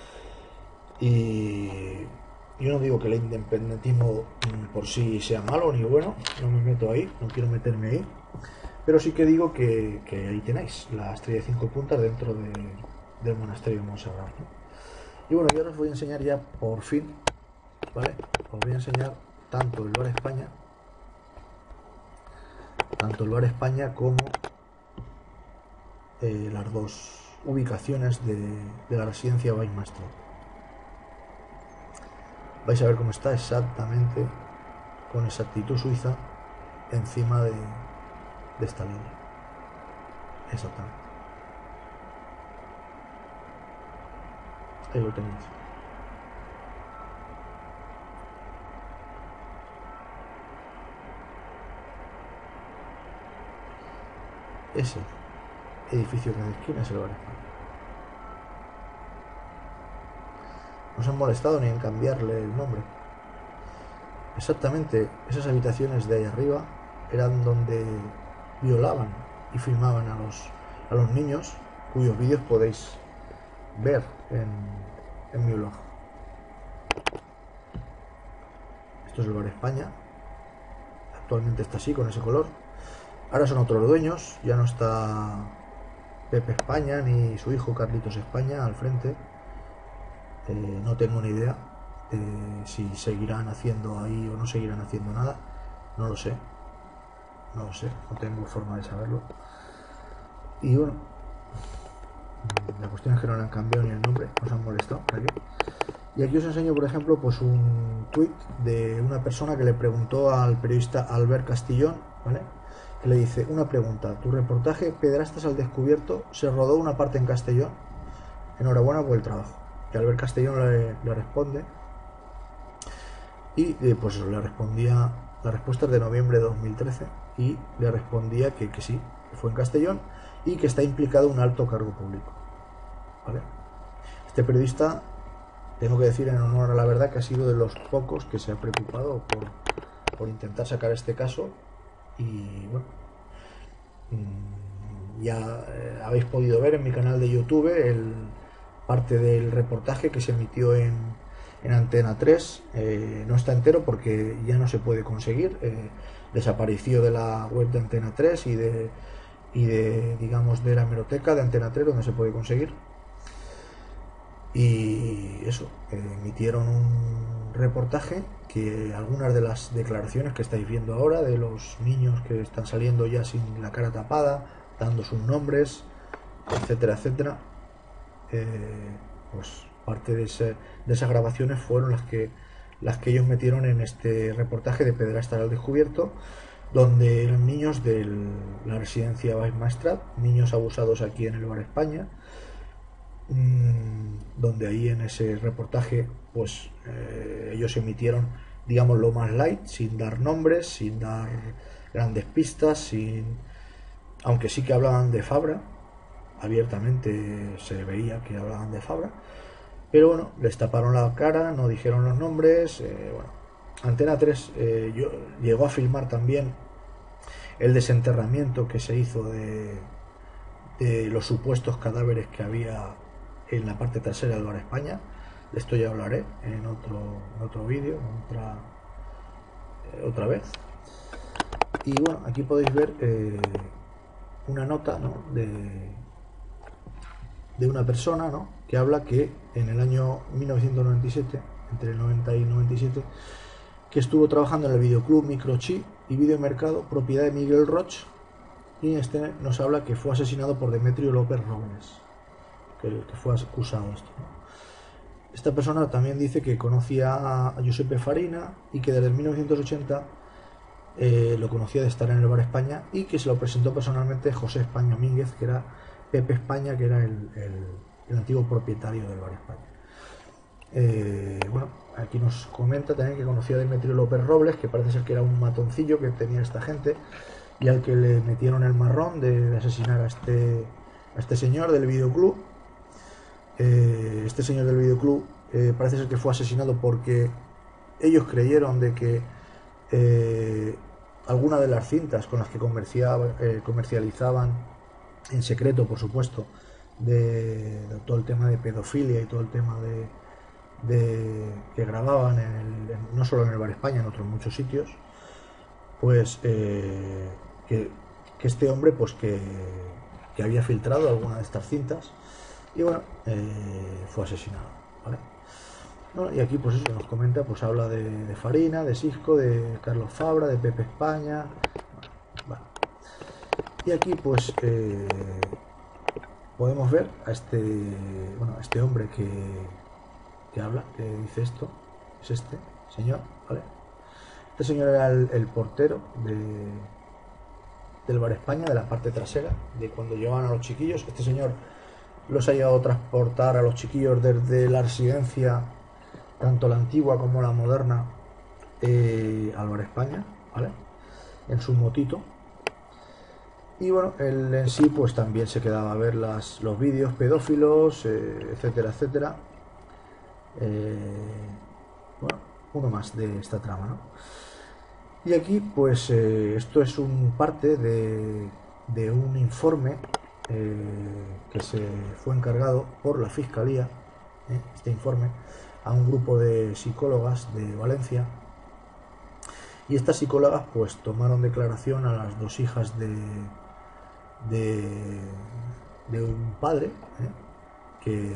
Y yo no digo que el independentismo por sí sea malo ni bueno, no me meto ahí, no quiero meterme ahí, pero sí que digo que, que ahí tenéis la estrella de cinco puntas dentro de, del monasterio de Montserrat, ¿no? Y bueno, yo ahora os voy a enseñar ya por fin, ¿vale? Os voy a enseñar tanto el Bar España, tanto el Bar España como eh, las dos ubicaciones de, de la residencia Baimastro. Vais a ver cómo está exactamente, con exactitud suiza, encima de, de esta línea. Exactamente. Ahí lo tenéis. Ese edificio que de esquina es el Bar España. No se han molestado ni en cambiarle el nombre. Exactamente, esas habitaciones de ahí arriba eran donde violaban y filmaban a los, a los niños, cuyos vídeos podéis ver en, en mi blog. Esto es el Bar España. Actualmente está así, con ese color. Ahora son otros dueños, ya no está Pepe España ni su hijo Carlitos España al frente. Eh, no tengo ni idea eh, si seguirán haciendo ahí o no seguirán haciendo nada. No lo sé. No lo sé, no tengo forma de saberlo. Y bueno, la cuestión es que no le han cambiado ni el nombre, nos han molestado. ¿Para qué? Y aquí os enseño, por ejemplo, pues un tuit de una persona que le preguntó al periodista Albert Castillón, ¿vale? Que le dice, una pregunta, tu reportaje Pederastas al descubierto se rodó una parte en Castellón, enhorabuena por el trabajo. Y Albert Castellón le, le responde, y eh, pues eso, le respondía, la respuesta es de noviembre de dos mil trece, y le respondía que, que sí, que fue en Castellón y que está implicado un alto cargo público, ¿vale? Este periodista, tengo que decir en honor a la verdad, que ha sido de los pocos que se ha preocupado por, por intentar sacar este caso. Y bueno, ya eh, habéis podido ver en mi canal de YouTube el, parte del reportaje que se emitió en, en Antena tres. Eh, no está entero porque ya no se puede conseguir, eh, desapareció de la web de Antena tres y de, y de, digamos, de la hemeroteca de Antena tres, donde se puede conseguir. Y eso, eh, emitieron un reportaje que algunas de las declaraciones que estáis viendo ahora de los niños que están saliendo ya sin la cara tapada, dando sus nombres, etcétera, etcétera, eh, pues parte de, ese, de esas grabaciones fueron las que las que ellos metieron en este reportaje de Pederastas al descubierto, donde eran niños de la residencia Baix Maestrat, niños abusados aquí en el Bar España, donde ahí en ese reportaje pues eh, ellos emitieron, digamos, lo más light, sin dar nombres, sin dar grandes pistas, sin, aunque sí que hablaban de Fabra, abiertamente se veía que hablaban de Fabra, pero bueno, les taparon la cara, no dijeron los nombres. eh, bueno, Antena tres eh, yo, llegó a filmar también el desenterramiento que se hizo de, de los supuestos cadáveres que había en la parte trasera del Bar España. De esto ya hablaré en otro, en otro vídeo, otra, eh, otra vez. Y bueno, aquí podéis ver eh, una nota, ¿no?, de, de una persona, ¿no?, que habla que en el año mil novecientos noventa y siete, entre el noventa y noventa y siete, que estuvo trabajando en el videoclub Microchip y Videomercado, propiedad de Miguel Roch, y este nos habla que fue asesinado por Demetrio López Robles, que, que fue acusado esto, ¿no? Esta persona también dice que conocía a Giuseppe Farina y que desde mil novecientos ochenta eh, lo conocía de estar en el Bar España, y que se lo presentó personalmente José España Mínguez, que era Pepe España, que era el, el, el antiguo propietario del Bar España. Eh, bueno, aquí nos comenta también que conocía a Demetrio López Robles, que parece ser que era un matoncillo que tenía esta gente y al que le metieron el marrón de, de asesinar a este, a este señor del videoclub. Eh, este señor del videoclub eh, parece ser que fue asesinado porque ellos creyeron de que eh, alguna de las cintas con las que eh, comercializaban en secreto, por supuesto, de, de todo el tema de pedofilia y todo el tema de, de que grababan en el, en, no solo en el Bar España, en otros muchos sitios, pues eh, que, que este hombre pues que, que había filtrado alguna de estas cintas. Y bueno, eh, fue asesinado, ¿vale? Bueno, y aquí pues eso nos comenta, pues habla de, de Farina, de Sisco, de Carlos Fabra, de Pepe España. Bueno, y aquí pues eh, podemos ver a este, bueno, a este hombre que, que habla, que dice esto, es este señor, ¿vale? Este señor era el, el portero de, del Bar España, de la parte trasera, de cuando llevaban a los chiquillos. Este señor los ha llegado a transportar a los chiquillos desde la residencia, tanto la antigua como la moderna, eh, al Bar España, ¿vale?, en su motito. Y bueno, él en sí pues también se quedaba a ver las, los vídeos pedófilos, eh, etcétera, etcétera. Eh, bueno, uno más de esta trama, ¿no? Y aquí pues eh, esto es un parte de, de un informe eh, que se fue encargado por la Fiscalía, eh, este informe, a un grupo de psicólogas de Valencia. Y estas psicólogas pues tomaron declaración a las dos hijas de, de, de un padre, ¿eh? que,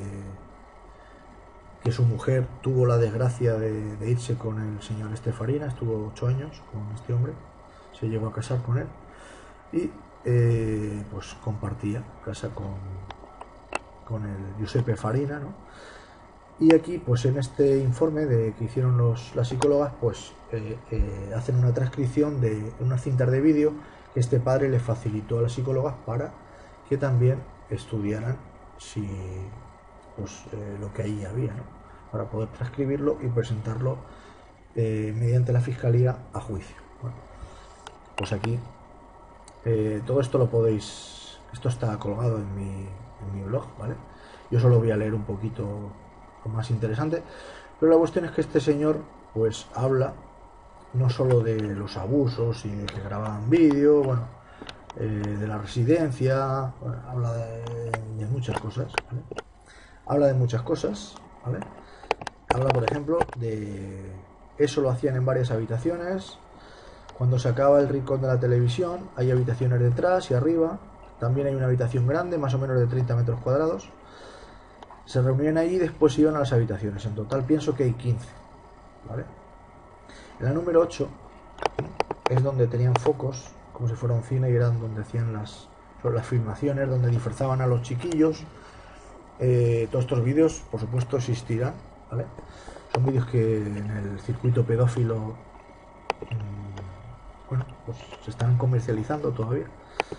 que su mujer tuvo la desgracia de, de irse con el señor Estefarina, estuvo ocho años con este hombre, se llegó a casar con él y eh, pues compartía casa con, con el Giuseppe Farina, ¿no? Y aquí pues en este informe de que hicieron los, las psicólogas pues eh, eh, hacen una transcripción de unas cintas de vídeo que este padre le facilitó a las psicólogas para que también estudiaran si pues eh, lo que ahí había, ¿no? Para poder transcribirlo y presentarlo eh, mediante la fiscalía a juicio. Bueno, pues aquí eh, todo esto lo podéis, esto está colgado en mi, en mi blog, ¿vale? Yo solo voy a leer un poquito más interesante, pero la cuestión es que este señor pues habla no solo de los abusos y de que grababan vídeo, bueno, eh, de la residencia, bueno, habla de, de muchas cosas, ¿vale? Habla de muchas cosas, ¿vale? Habla, por ejemplo, de eso lo hacían en varias habitaciones. Cuando se acaba el rincón de la televisión, hay habitaciones detrás y arriba. También hay una habitación grande, más o menos de treinta metros cuadrados. Se reunían ahí y después iban a las habitaciones. En total pienso que hay quince, ¿vale? En la número ocho es donde tenían focos, como si fuera un cine, y eran donde hacían las, las filmaciones, donde disfrazaban a los chiquillos. Eh, todos estos vídeos, por supuesto, existirán, ¿vale? Son vídeos que en el circuito pedófilo, mmm, bueno, pues se están comercializando todavía.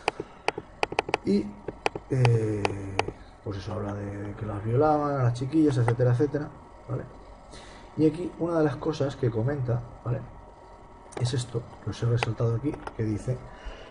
Y eh, pues eso habla de que las violaban a las chiquillas, etcétera, etcétera, ¿vale? Y aquí una de las cosas que comenta, ¿vale?, es esto, que os he resaltado aquí, que dice: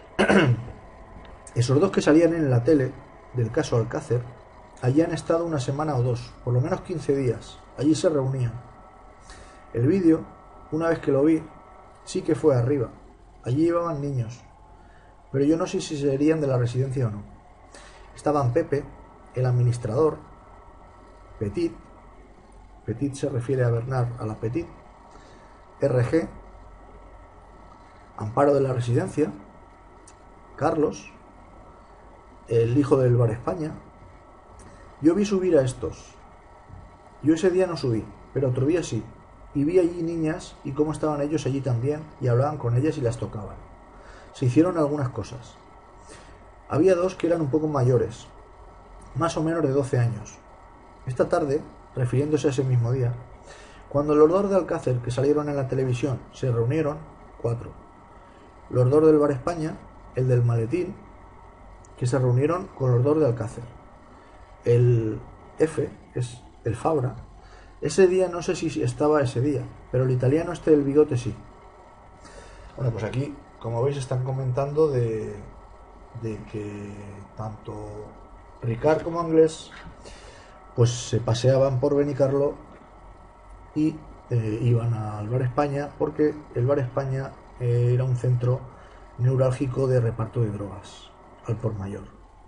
esos dos que salían en la tele del caso Alcácer, allí han estado una semana o dos, por lo menos quince días, allí se reunían. El vídeo, una vez que lo vi, sí que fue arriba, allí llevaban niños, pero yo no sé si serían de la residencia o no. Estaban Pepe, el administrador, Petit, Petit se refiere a Bernard, a la Petit, R G, Amparo de la residencia, Carlos, el hijo del Bar España. Yo vi subir a estos. Yo ese día no subí, pero otro día sí, y vi allí niñas y cómo estaban ellos allí también, y hablaban con ellas y las tocaban. Se hicieron algunas cosas. Había dos que eran un poco mayores, más o menos de doce años. Esta tarde, refiriéndose a ese mismo día, cuando los dos de Alcácer que salieron en la televisión se reunieron, cuatro. Los dos del Bar España, el del maletín, que se reunieron con los dos de Alcácer. El F, es el Fabra, ese día no sé si estaba ese día, pero el italiano este del bigote sí. Bueno, pues aquí, como veis, están comentando de, de que tanto Ricard como Anglés pues se paseaban por Benicarló y eh, iban al Bar España, porque el Bar España eh, era un centro neurálgico de reparto de drogas al por mayor.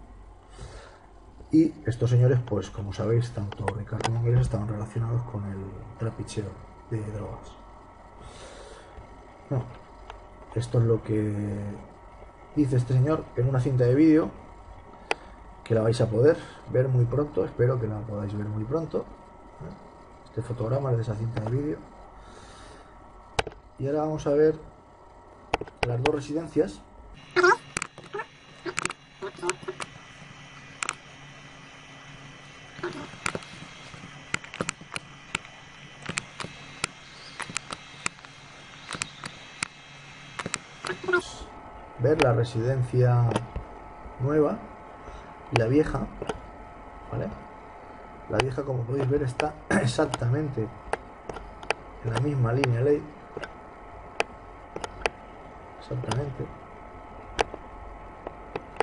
Y estos señores, pues como sabéis, tanto Ricard como Anglés estaban relacionados con el trapicheo de drogas. No, esto es lo que dice este señor en una cinta de vídeo que la vais a poder ver muy pronto. Espero que la podáis ver muy pronto. Este fotograma es de esa cinta de vídeo. Y ahora vamos a ver las dos residencias. Ver la residencia nueva y la vieja, ¿vale? La vieja, como podéis ver, está exactamente en la misma línea ley, exactamente.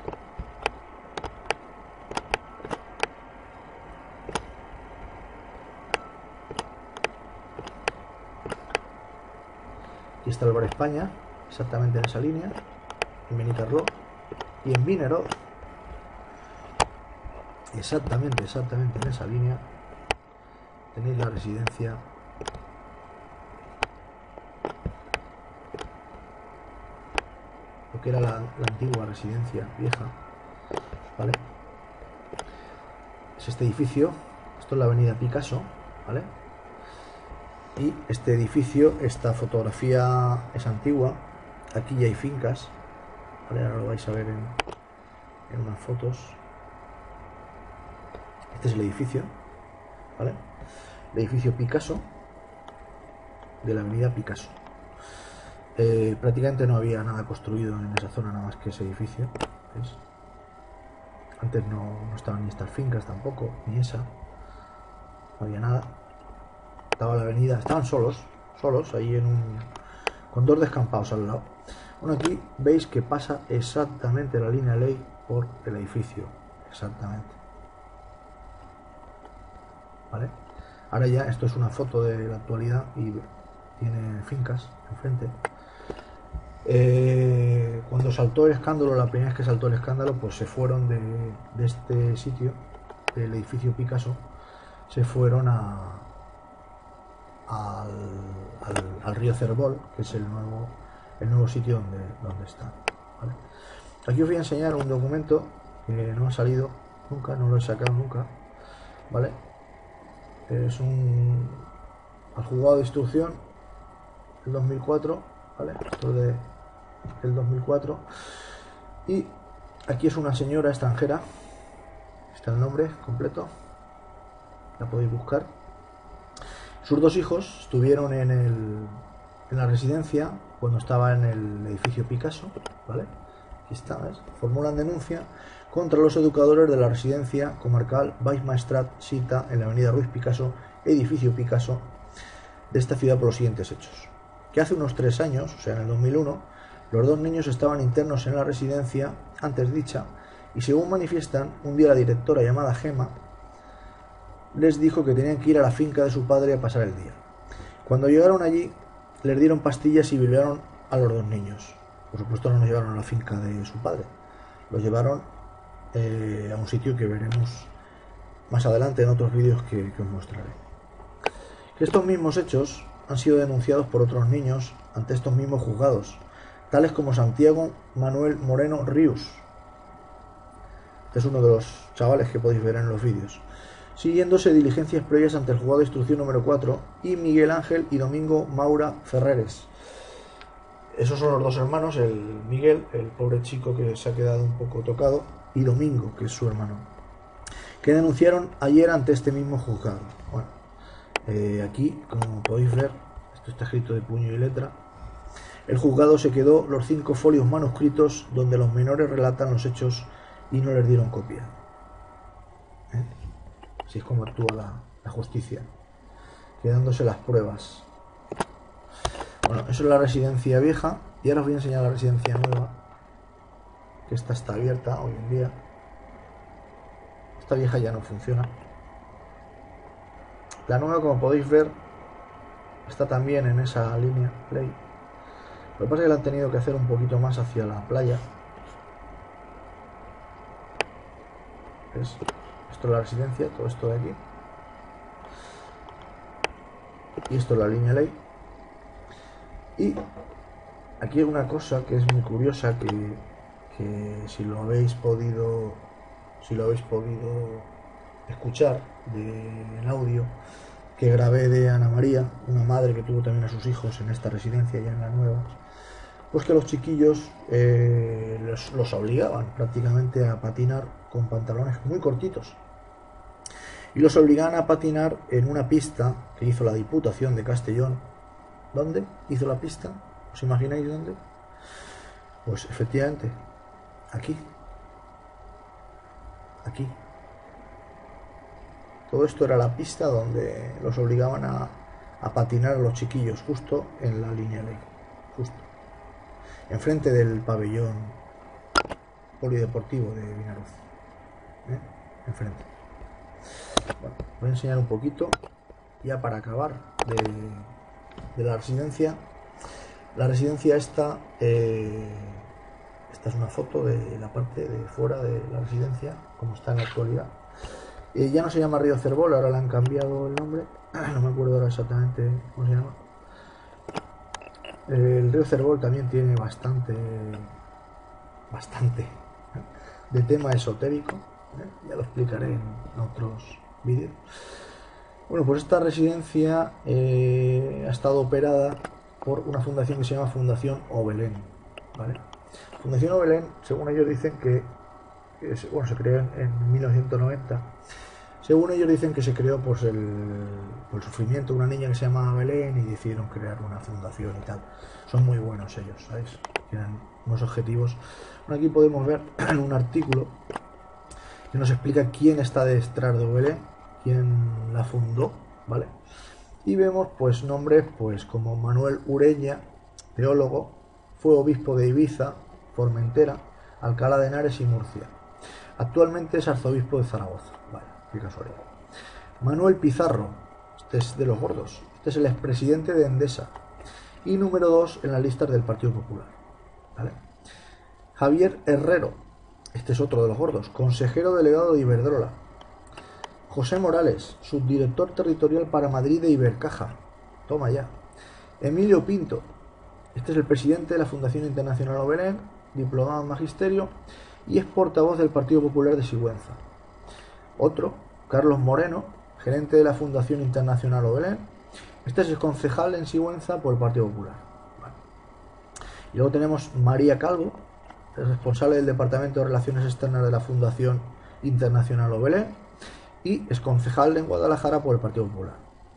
Aquí está el Bar España, exactamente en esa línea, en Benicarló. Y en Vinaròs, exactamente, exactamente en esa línea, tenéis la residencia lo que era la, la antigua residencia vieja, ¿vale? Es este edificio, esto es la avenida Picasso, ¿vale? Y este edificio, esta fotografía es antigua, aquí ya hay fincas, ¿vale? Ahora lo vais a ver en, en unas fotos. Este es el edificio, ¿vale? El edificio Picasso, de la avenida Picasso. Eh, prácticamente no había nada construido en esa zona, nada más que ese edificio, ¿ves? Antes no, no estaban ni estas fincas tampoco, ni esa, no había nada. Estaba la avenida, estaban solos, solos, ahí en un, con dos descampados al lado. Bueno, aquí veis que pasa exactamente la línea ley por el edificio, exactamente, ¿vale? Ahora ya esto es una foto de la actualidad y tiene fincas enfrente. Eh, cuando saltó el escándalo, la primera vez que saltó el escándalo, pues se fueron de, de este sitio, del edificio Picasso, se fueron a, al, al, al río Cervol, que es el nuevo, el nuevo sitio donde, donde está, ¿vale? Aquí os voy a enseñar un documento que no ha salido nunca, no lo he sacado nunca, ¿vale? Es un al juzgado de instrucción del dos mil cuatro, ¿vale? Esto de del dos mil cuatro. Y aquí es una señora extranjera, está el nombre completo, la podéis buscar. Sus dos hijos estuvieron en el en la residencia cuando estaba en el edificio Picasso, ¿vale? Aquí está, ¿ves? Formulan denuncia contra los educadores de la residencia comarcal Baix Maestrat Sita en la avenida Ruiz Picasso, edificio Picasso, de esta ciudad por los siguientes hechos. Que hace unos tres años, o sea en el dos mil uno, los dos niños estaban internos en la residencia antes dicha y, según manifiestan, un día la directora, llamada Gema, les dijo que tenían que ir a la finca de su padre a pasar el día. Cuando llegaron allí, les dieron pastillas y violaron a los dos niños. Por supuesto no nos llevaron a la finca de su padre, los llevaron eh, a un sitio que veremos más adelante en otros vídeos que, que os mostraré. Que estos mismos hechos han sido denunciados por otros niños ante estos mismos juzgados, tales como Santiago Manuel Moreno Ríos. Este es uno de los chavales que podéis ver en los vídeos. Siguiéndose diligencias previas ante el juzgado de instrucción número cuatro, y Miguel Ángel y Domingo Maura Ferreres. Esos son los dos hermanos, el Miguel, el pobre chico que se ha quedado un poco tocado, y Domingo, que es su hermano, que denunciaron ayer ante este mismo juzgado. Bueno, eh, aquí, como podéis ver, esto está escrito de puño y letra. El juzgado se quedó los cinco folios manuscritos donde los menores relatan los hechos y no les dieron copia. ¿Eh? Así es como actúa la, la justicia, quedándose las pruebas. Bueno, eso es la residencia vieja y ahora os voy a enseñar la residencia nueva, que esta está abierta hoy en día. Esta vieja ya no funciona. La nueva, como podéis ver, está también en esa línea play. Lo que pasa es que la han tenido que hacer un poquito más hacia la playa. ¿Ves? Esto es la residencia, todo esto de aquí. Y esto es la línea ley. Y aquí hay una cosa que es muy curiosa, que, que si lo habéis podido si lo habéis podido escuchar del audio que grabé de Ana María, una madre que tuvo también a sus hijos en esta residencia ya en la nueva, pues que los chiquillos eh, los, los obligaban prácticamente a patinar con pantalones muy cortitos y los obligaban a patinar en una pista que hizo la Diputación de Castellón. ¿Dónde hizo la pista? ¿Os imagináis dónde? Pues efectivamente, aquí. Aquí. Todo esto era la pista donde los obligaban a, a patinar a los chiquillos, justo en la línea ley. Justo. Enfrente del pabellón polideportivo de Vinaròs. ¿Eh? Enfrente. Bueno, voy a enseñar un poquito, ya para acabar, de... de la residencia. La residencia esta, eh, esta es una foto de la parte de fuera de la residencia, como está en la actualidad. Eh, ya no se llama Río Cervol, ahora le han cambiado el nombre, no me acuerdo ahora exactamente cómo se llama. Eh, el Río Cervol también tiene bastante, bastante de tema esotérico, ¿eh? Ya lo explicaré en otros vídeos. Bueno, pues esta residencia eh, ha estado operada por una fundación que se llama Fundación Obelén, ¿vale? Fundación Obelén, según ellos dicen que, que es, bueno, se creó en, en mil novecientos noventa. Según ellos dicen que se creó pues, el, por el sufrimiento de una niña que se llamaba Belén y decidieron crear una fundación y tal. Son muy buenos ellos, ¿sabes? Tienen unos objetivos. Bueno, aquí podemos ver en un artículo que nos explica quién está detrás de Belén, quién la fundó, ¿vale? Y vemos pues nombres pues como Manuel Ureña, teólogo, fue obispo de Ibiza, Formentera, Alcalá de Henares y Murcia. Actualmente es arzobispo de Zaragoza. Vale, qué casualidad. Manuel Pizarro, este es de los gordos, este es el expresidente de Endesa y número dos en las listas del Partido Popular, ¿vale? Javier Herrero, este es otro de los gordos, consejero delegado de Iberdrola. José Morales, subdirector territorial para Madrid de Ibercaja, toma ya. Emilio Pinto, este es el presidente de la Fundación Internacional Obelén, diplomado en Magisterio y es portavoz del Partido Popular de Sigüenza. Otro, Carlos Moreno, gerente de la Fundación Internacional Obelén, este es el concejal en Sigüenza por el Partido Popular. Vale. Y luego tenemos María Calvo, el responsable del Departamento de Relaciones Externas de la Fundación Internacional Obelén y es concejal en Guadalajara por el Partido Popular.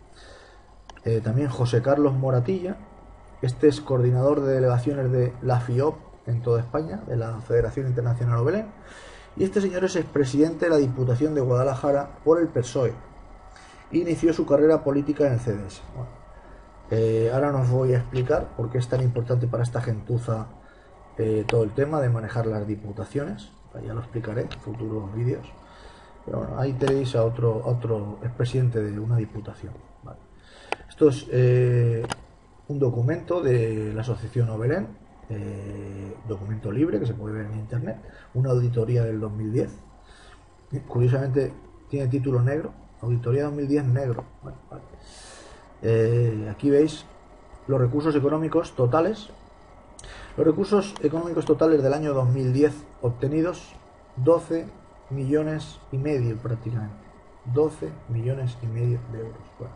Eh, también José Carlos Moratilla, este es coordinador de delegaciones de la FIOP en toda España, de la Federación Internacional Obelén, y este señor es expresidente de la Diputación de Guadalajara por el P S O E. Inició su carrera política en el C D S. Bueno, eh, ahora os voy a explicar por qué es tan importante para esta gentuza eh, todo el tema de manejar las diputaciones. Ya lo explicaré en futuros vídeos. Pero bueno, ahí tenéis a otro, a otro expresidente de una diputación. Vale. Esto es eh, un documento de la Asociación Obelén, eh, documento libre que se puede ver en internet, una auditoría del dos mil diez. Curiosamente tiene título negro, auditoría dos mil diez negro. Bueno, vale. eh, aquí veis los recursos económicos totales. Los recursos económicos totales del año dos mil diez obtenidos, doce millones y medio prácticamente. doce millones y medio de euros. Bueno.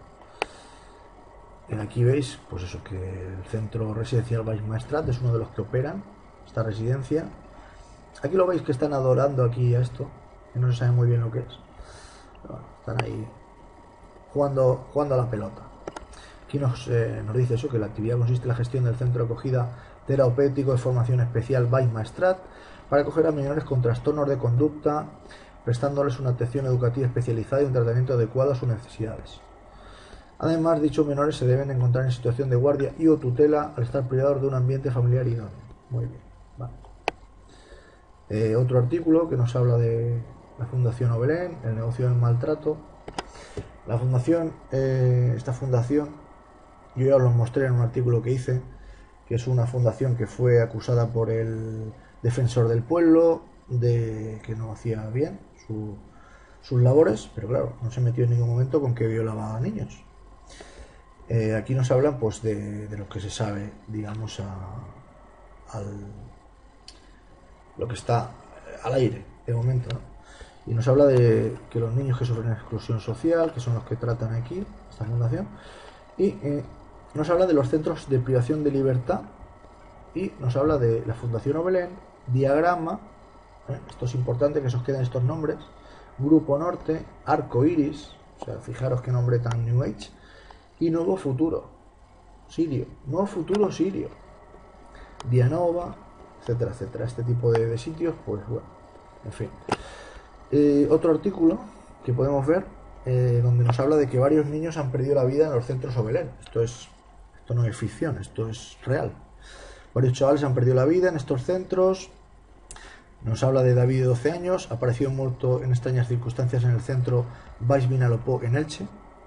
Aquí veis, pues eso, que el centro residencial Baix Maestrat es uno de los que operan esta residencia. Aquí lo veis que están adorando aquí a esto, que no se sabe muy bien lo que es. Pero bueno, están ahí jugando, jugando a la pelota. Aquí nos, eh, nos dice eso, que la actividad consiste en la gestión del centro de acogida terapéutico de formación especial Baix Maestrat para acoger a menores con trastornos de conducta, prestándoles una atención educativa especializada y un tratamiento adecuado a sus necesidades. Además, dichos menores se deben encontrar en situación de guardia y o tutela al estar privados de un ambiente familiar idóneo. Muy bien. Vale. Eh, otro artículo que nos habla de la Fundación Obelén, el negocio del maltrato. La fundación, eh, esta fundación, yo ya os lo mostré en un artículo que hice, que es una fundación que fue acusada por el defensor del pueblo de que no hacía bien su, sus labores, pero claro, no se metió en ningún momento con que violaba a niños. Eh, aquí nos hablan pues de, de lo que se sabe, digamos, a, al lo que está al aire de momento, ¿no? Y nos habla de que los niños que sufren exclusión social, que son los que tratan aquí esta fundación, y eh, nos habla de los centros de privación de libertad, y nos habla de la Fundación Obelén, Diagrama, ¿eh? Esto es importante que se os queden estos nombres, Grupo Norte, Arco Iris, o sea, fijaros qué nombre tan New Age, y Nuevo Futuro, Sirio, Nuevo Futuro Sirio, Dianova, etcétera, etcétera. Este tipo de, de sitios, pues bueno, en fin. Eh, otro artículo que podemos ver, eh, donde nos habla de que varios niños han perdido la vida en los centros Obelén. Esto es, esto no es ficción, esto es real. Varios chavales han perdido la vida en estos centros. Nos habla de David de doce años, apareció muerto en extrañas circunstancias en el centro Baix Vinalopó en Elche.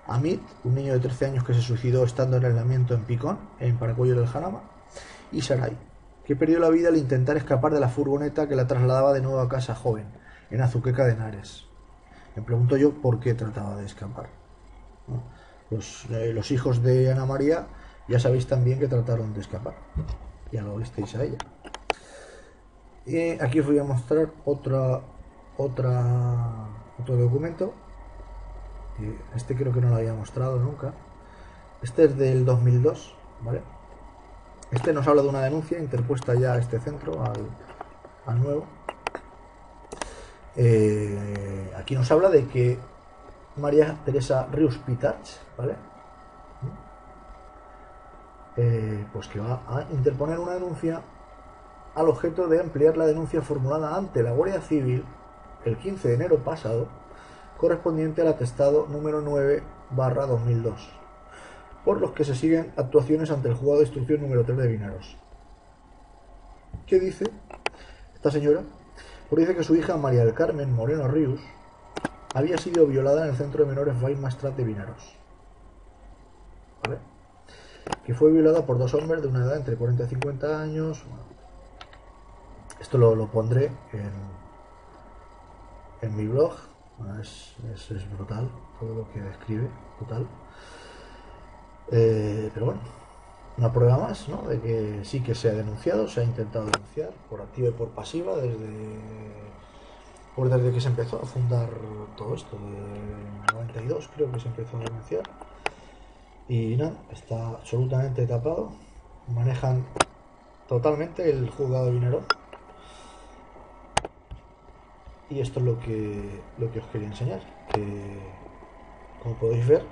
Amit, un niño de trece años que se suicidó estando en aislamiento en Picón, en Paracuellos del Jarama, y Sarai, que perdió la vida al intentar escapar de la furgoneta que la trasladaba de nuevo a casa joven, en Azuqueca de Henares. Me pregunto yo por qué trataba de escapar. ¿No? Los, eh, los hijos de Ana María ya sabéis también que trataron de escapar. Ya lo visteis a ella. Y aquí os voy a mostrar otra, otra, otro documento. Este creo que no lo había mostrado nunca. Este es del dos mil dos, ¿vale? Este nos habla de una denuncia interpuesta ya a este centro, al, al nuevo. Eh, aquí nos habla de que María Teresa Rius Pitach, ¿vale? Eh, pues que va a interponer una denuncia al objeto de ampliar la denuncia formulada ante la Guardia Civil el quince de enero pasado, correspondiente al atestado número nueve barra dos mil dos, por los que se siguen actuaciones ante el juzgado de instrucción número tres de Vinaros. ¿Qué dice esta señora? Pues dice que su hija María del Carmen Moreno Rius había sido violada en el centro de menores Baimastrat de Vinaros, ¿vale? Que fue violada por dos hombres de una edad entre cuarenta y cincuenta años. Bueno, esto lo, lo pondré en, en mi blog. Bueno, es, es, es brutal todo lo que describe, brutal. Eh, pero bueno, una prueba más, ¿no? De que sí que se ha denunciado, se ha intentado denunciar por activa y por pasiva desde, pues desde que se empezó a fundar todo esto, de noventa y dos creo que se empezó a denunciar. Y nada, está absolutamente tapado. Manejan totalmente el juzgado de Vinaroz. Y esto es lo que, lo que os quería enseñar. Que, como podéis ver,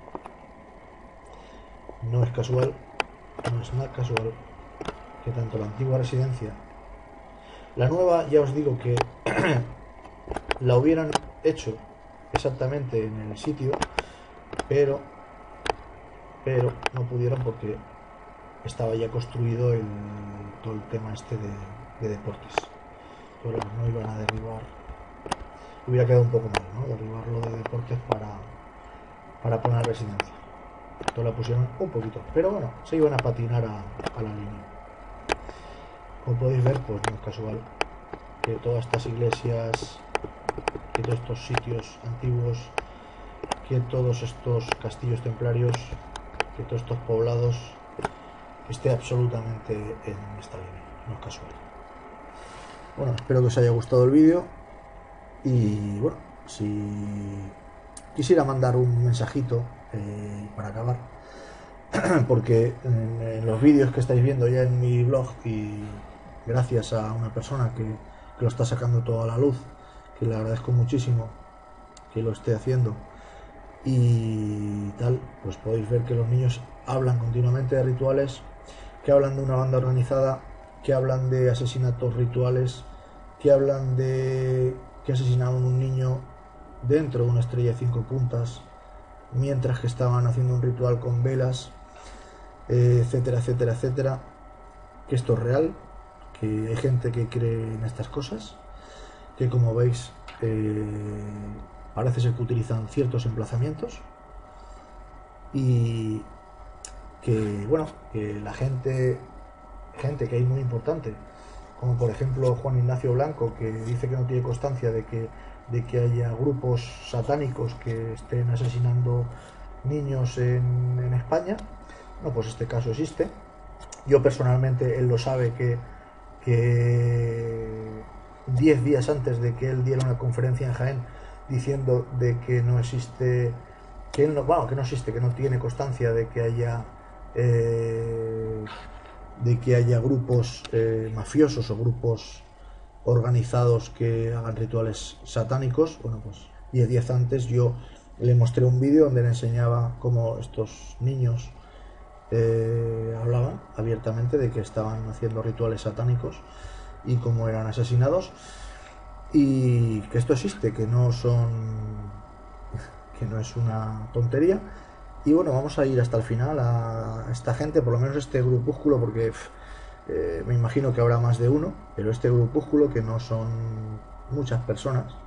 no es casual, no es nada casual que tanto la antigua residencia, la nueva, ya os digo que la hubieran hecho exactamente en el sitio, pero pero no pudieron porque estaba ya construido el, todo el tema este de, de deportes. Pero no iban a derribar, hubiera quedado un poco mal, ¿no? Derribarlo de deportes para, para poner residencia. Entonces la pusieron un poquito, pero bueno, se iban a patinar a, a la línea. Como podéis ver, pues no es casual que todas estas iglesias, que todos estos sitios antiguos, que todos estos castillos templarios, que todos estos poblados esté absolutamente en esta línea, no es casual. Bueno, espero que os haya gustado el vídeo y bueno, si quisiera mandar un mensajito eh, para acabar, porque en, en los vídeos que estáis viendo ya en mi blog, y gracias a una persona que, que lo está sacando todo a la luz, que le agradezco muchísimo que lo esté haciendo y tal, pues podéis ver que los niños hablan continuamente de rituales, que hablan de una banda organizada, que hablan de asesinatos rituales, que hablan de que asesinaron a un niño dentro de una estrella de cinco puntas mientras que estaban haciendo un ritual con velas, eh, etcétera, etcétera, etcétera. Que esto es real, que hay gente que cree en estas cosas, que como veis eh, parece ser que utilizan ciertos emplazamientos y que, bueno, que la gente, gente que hay muy importante, como por ejemplo Juan Ignacio Blanco, que dice que no tiene constancia de que, de que haya grupos satánicos que estén asesinando niños en, en España. No, pues este caso existe. Yo personalmente, él lo sabe, que que diez días antes de que él diera una conferencia en Jaén diciendo de que no existe, que él no, bueno, que no existe, que no tiene constancia de que haya eh, de que haya grupos eh, mafiosos o grupos organizados que hagan rituales satánicos. Bueno, pues diez días antes yo le mostré un vídeo donde le enseñaba cómo estos niños eh, hablaban abiertamente de que estaban haciendo rituales satánicos y cómo eran asesinados, y que esto existe, que no son, que no es una tontería. Y bueno, vamos a ir hasta el final a esta gente, por lo menos este grupúsculo, porque eh, me imagino que habrá más de uno, pero este grupúsculo, que no son muchas personas,